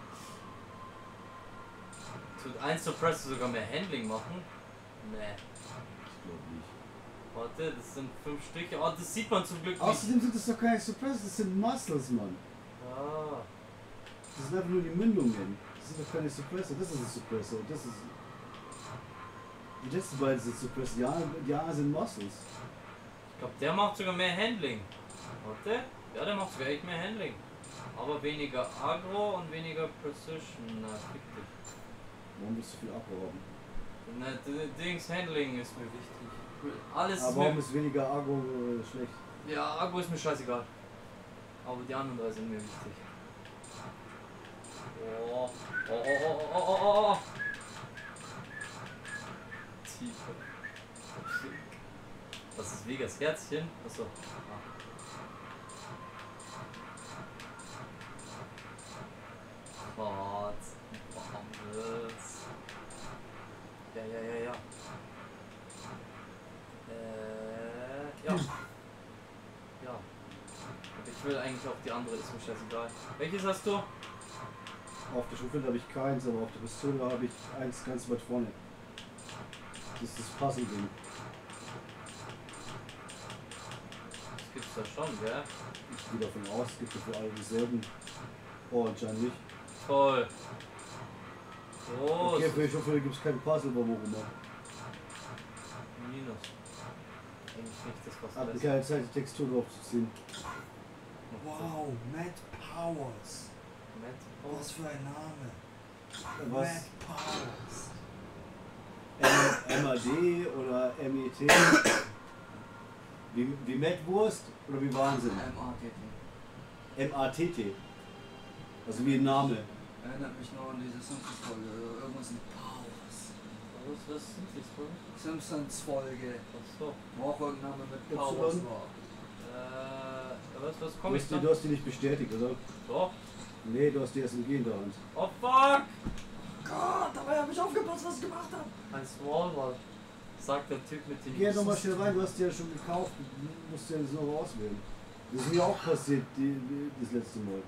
Tut eins Suppressor sogar mehr Handling machen? Nee. Ich glaube nicht. Warte, das sind fünf Stücke. Oh, das sieht man zum Glück nicht. Außerdem sind das doch keine Suppressors, das sind Muscles, Mann. Ah. Das sind einfach nur die Mündungen. Das sind doch keine Suppressor, das ist ein Suppressor. Das ist. Die letzten beiden sind Suppressor, die anderen, die anderen sind Muscles. Ich glaube, der macht sogar mehr Handling. Warte. Ja, der macht sogar echt mehr Handling. Aber weniger Agro und weniger Precision. Na, fick dich. Warum willst du viel abhaben? Na, d- Dings Handling ist mir wichtig. Alles Aber ist warum mir... ist weniger Agro äh, schlecht? Ja, Agro ist mir scheißegal. Aber die anderen drei sind mir wichtig. Oh, oh, oh, oh, oh, oh, oh, oh. Tiefe. Das ist Vegas Herzchen. Achso. Ah. Gott. Warmes. Ja, ja, ja, ja. Äh, ja. Ja. Aber ich will eigentlich auch die andere, ist mir scheißegal. Welches hast du? Auf der Schuhfeld habe ich keins, aber auf der Pistole habe ich eins ganz weit vorne. Das ist das Puzzle-Ding. Das gibt's da schon, gell? Ich gehe davon aus, es gibt ja für alle dieselben. Oh, anscheinend nicht. Toll. Groß. Okay, für die Schuhfeld gibt es kein Puzzle, warum auch immer. Minus. Eigentlich nicht das, was Hat das keine Zeit, die Textur drauf zu ziehen. Wow, Matt Powers. Matt. Was für ein Name. Was? Matt Powers. M A D oder M E T? Wie, wie Mettwurst oder wie Wahnsinn? M A T T. M A T T. Also wie ein Name. Erinnert mich noch an diese Simpsons-Folge. Irgendwas mit Powers. Was, was sind das für? Simpsons-Folge. Achso. Wo auch irgendein Name mit Y. Powers war. Äh, was, was Du komm ich hast, die, da? du hast die nicht bestätigt, oder? Doch. Nee, du hast die S M G in der Hand. Oh fuck! Gott, dabei habe ich aufgepasst, was ich gemacht habe. Ein Smallwall. Sagt der Typ mit dem. Geh doch mal schnell rein, du hast die ja schon gekauft. Du musst ja jetzt noch auswählen. Das ist mir auch passiert, die, die, das letzte Mal.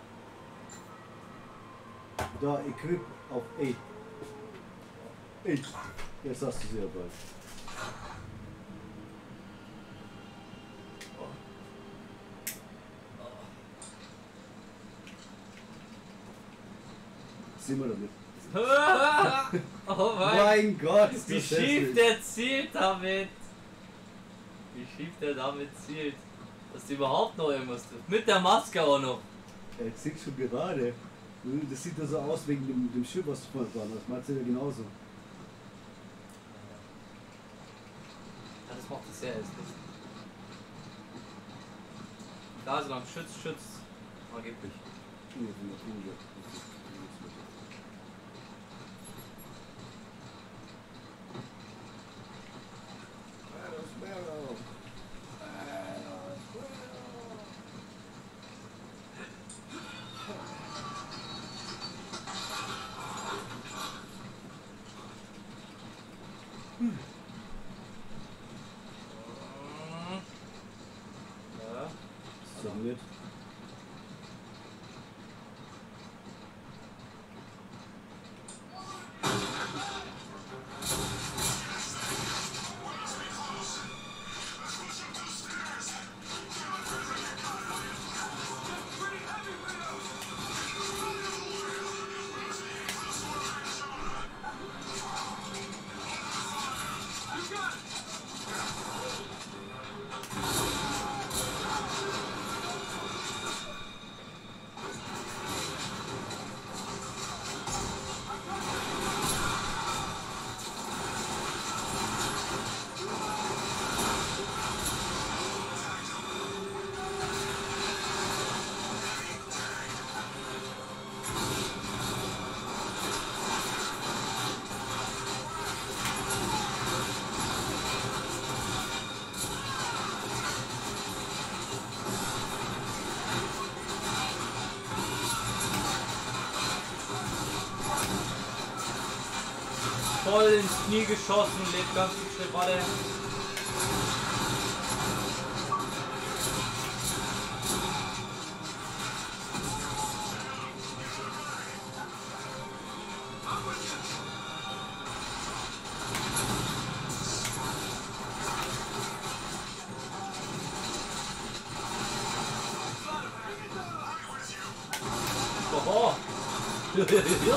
Da, Equip auf acht. acht. Jetzt hast du sie ja bald. Sehen wir damit. Oh mein Mein Gott! ist Wie das schief hässlich. der zielt damit! Wie schief der damit zielt. Dass die überhaupt noch irgendwas trifft. Mit der Maske auch noch. Er zieht schon gerade. Das sieht ja so aus wegen dem, dem Schild, was du vorhin dran hast. Meinst du ja genauso. Ja, das macht es sehr hässlich. Da solange schützt, schützt. Angeblich. Nee, von der Folie. Ja. Sammelt. voll ins Knie geschossen, lebt ganz gut Schritt, warte. Oho. Ja.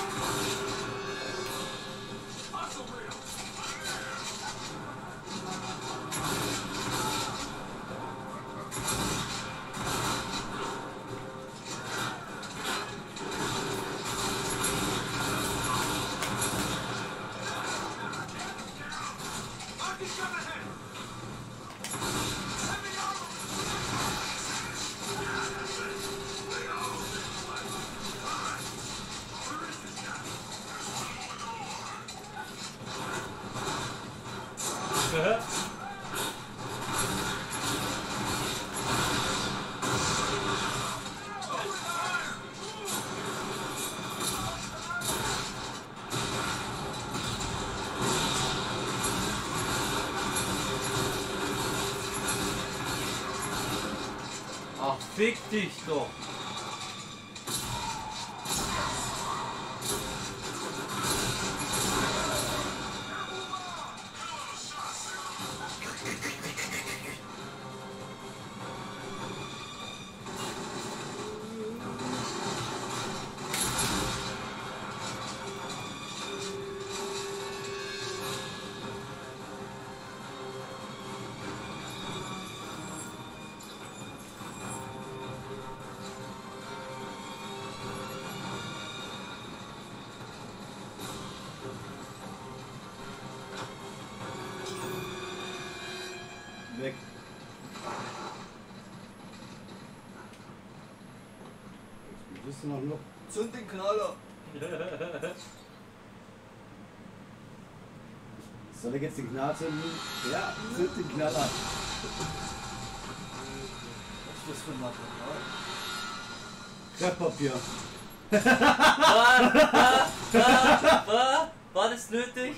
Ach, fick dich doch. Weg. Jetzt bist du noch noch. Zünd den Knaller! Soll ich jetzt den Knall zünden? Ja, zünd den Knaller. Was ist das für ein Material? Krepppapier. War, war das nötig?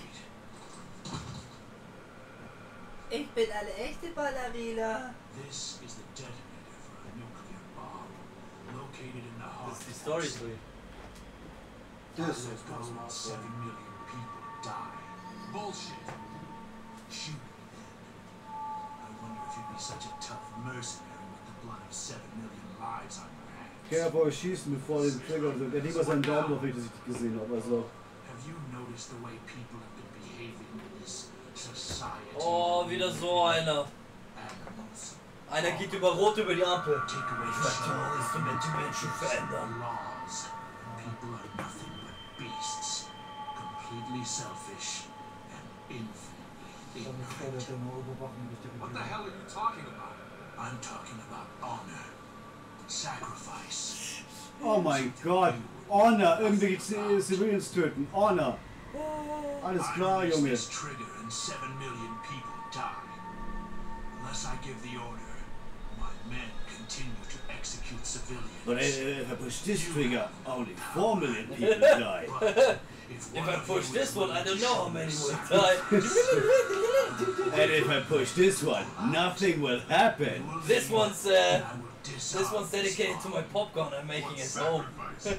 Ich bin eine echte Ballerina. This is the detonator for a nuclear bomb located in the heart Das ist die of Story, the Sui. This is about seven million people die. Bullshit. Shoot me then. I wonder if you'd be such a tough mercenary with the blood of seven million lives on your hands. Okay, aber schießen bevor den Trigger drückt. Er hat lieber seinen Daumen noch, wenn ich das nicht gesehen habe. Also. Have you noticed the way people have been behaving in this society? Oh, wieder so einer. Animals. Einer geht über Rot über die Ampel. Take away Vertrauen ist, damit die Menschen verändern. laws. People are nothing but beasts. Completely selfish and infinitely ignorant. What the hell are you talking about? I'm talking about honor. Sacrifice. Oh mein Gott. Honor. Irgendwelche Z- Civilians töten. Honor. Alles klar, I press Junge. this trigger and seven million people die. Unless I give the order, my men continue to execute civilians. But if I push this trigger, only four million people die. But if If one I of push you this is one, I don't know how many will released, die. And if I push this one, nothing will happen. you will This leave, one's, uh, and I will disarm This one's dedicated to my popcorn I'm making at home. If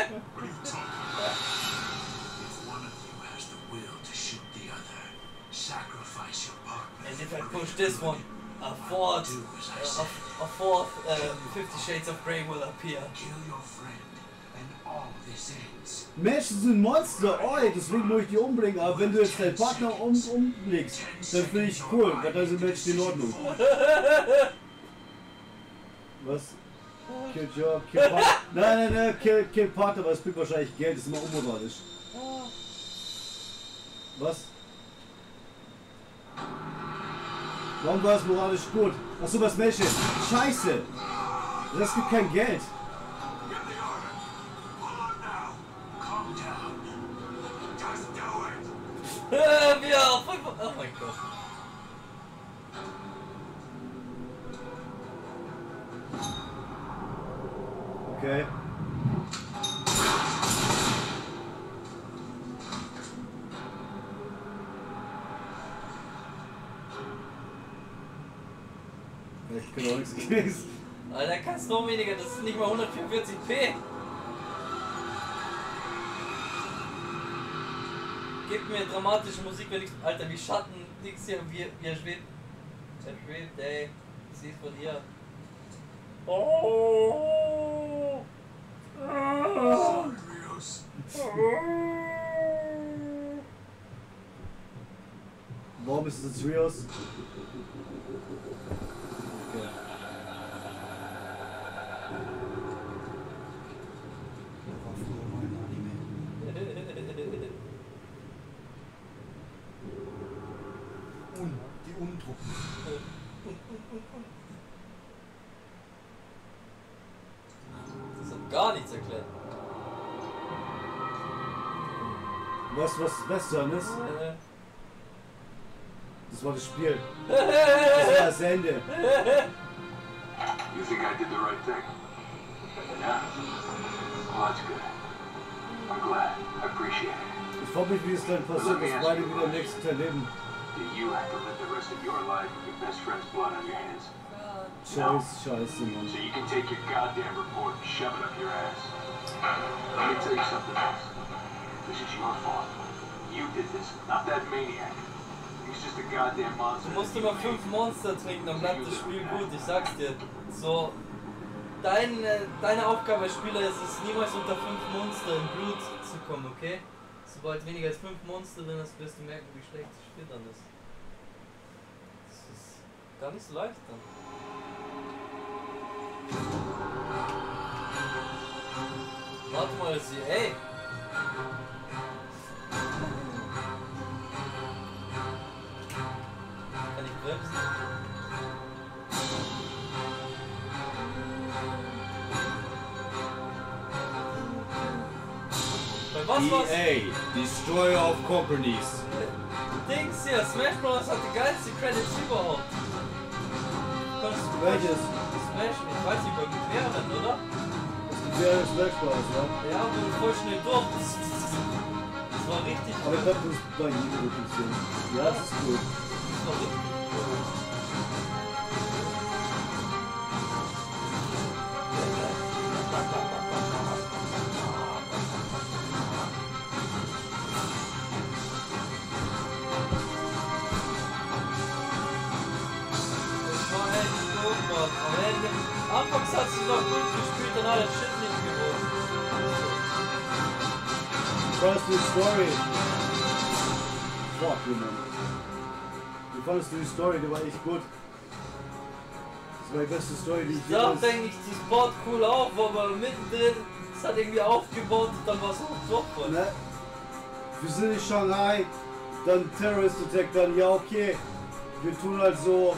one of you has the will to shoot the other, sacrifice your partner. And if I for push the this good, one, a I fourth, will do as I a, say. a fourth um, Fifty Shades of Grey will appear. Kill your friend, and all this ends. Menschen sind Monster, oi, deswegen muss ich die umbringen. Aber wenn du jetzt deinen Partner um, umbringst, dann finde ich cool, weil dann sind Menschen in Ordnung. Was? Kill Job, Kill Partner. Nein, nein, nein, Kill, Kill Partner, aber es bringt wahrscheinlich Geld, das ist immer unmoralisch. Was? Warum war es moralisch gut? Achso, was Menschen? Scheiße! Das gibt kein Geld. Get the order. Hold on now. Calm down. Just do it. Äh, wir auf fünf. Oh mein Gott. Okay. Ich kann auch nichts gelesen. Alter, kannst noch weniger, das ist nicht mal hundertvierundvierzig p. Gib mir dramatische Musik, wenn ich. Alter, wie Schatten, nix hier, wie, wie er schwebt. Er schwebt, ey. Ich seh's von hier. Oh! Sorry, Rios. Warum ist es jetzt Rios? Okay. War früher mal ein Anime. Un, die Untruppen. Das hat gar nichts erklärt. Weißt du, was das Beste an ist? Äh, Das war das Spiel. Das war das Ende. You think I did the right thing? Yeah? Well, that's good. I'm glad. I appreciate it. Ich frage mich, wie es dann passiert, dass beide wieder im nächsten Teil leben. Do you have to live the rest of your life with your best friend's blood on your hands? Scheiß, scheiße, Mann. So you can take your goddamn report and shove it up your ass. Let me tell you something else. This is your fault. You did this, not that maniac. He's just a goddamn monster. Du musst immer fünf Monster trinken, dann bleibt das Spiel gut, ich sag's dir. So, dein, deine Aufgabe als Spieler ist es, niemals unter fünf Monster im Blut zu kommen, okay? Sobald weniger als fünf Monster drin ist, wirst du merken, wie schlecht das Spiel dann ist. Das ist gar nicht so leicht dann. Warte mal, sie, ey! Kann ich bremsen? Bei was war's? E A, Destroyer of Companies. Dings hier, Smash Bros. Hat die geilste Credits überhaupt. Kannst du Welches? Smash, ich weiß nicht, bei mehreren, oder? Der Smash Bros, ja. Ja, und voll schnell durch. Das war richtig Aber ich cool. glaube, das ist bei jedem wirklich so. Ja, das ist cool. Das war richtig cool. Das war echt doof, Mann. Aber hey, anfangs hast du noch gut gespielt, dann hat das Shit nicht gewonnen. Wie fandest du die Story? Fuck, you, man. Wie fandest du die Story? Die war echt gut. Das war die beste Story, die ich Da jemals... denke ich, das baut cool auf, aber mittendrin, es hat irgendwie aufgebaut und dann war es auch so voll. Ne? Wir sind in Shanghai, dann Terrorist Attack, dann ja okay. Wir tun halt so...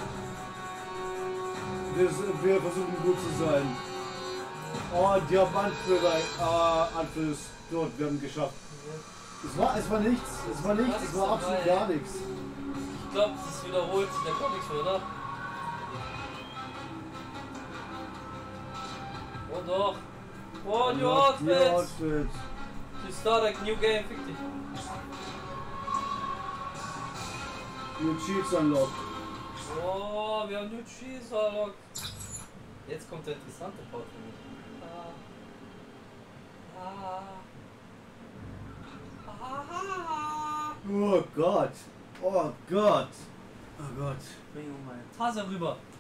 Wir, wir versuchen gut zu sein. Oh, die haben Anführer, äh, Anführer ist tot, wir haben geschafft. Es war, es war nichts, es war nichts, es war absolut gar nichts. Ich glaube, das wiederholt sich in der Comics, oder? Oh doch. Oh, new Ja, die outfits! Outfits. To start a new game, fick dich. New Cheats unlocked. Oh, wir haben New Cheese unlocked. Jetzt kommt der interessante Part für mich. Ah. Ah. Oh Gott. Oh Gott. Oh Gott. Bring mir meine Tasse rüber.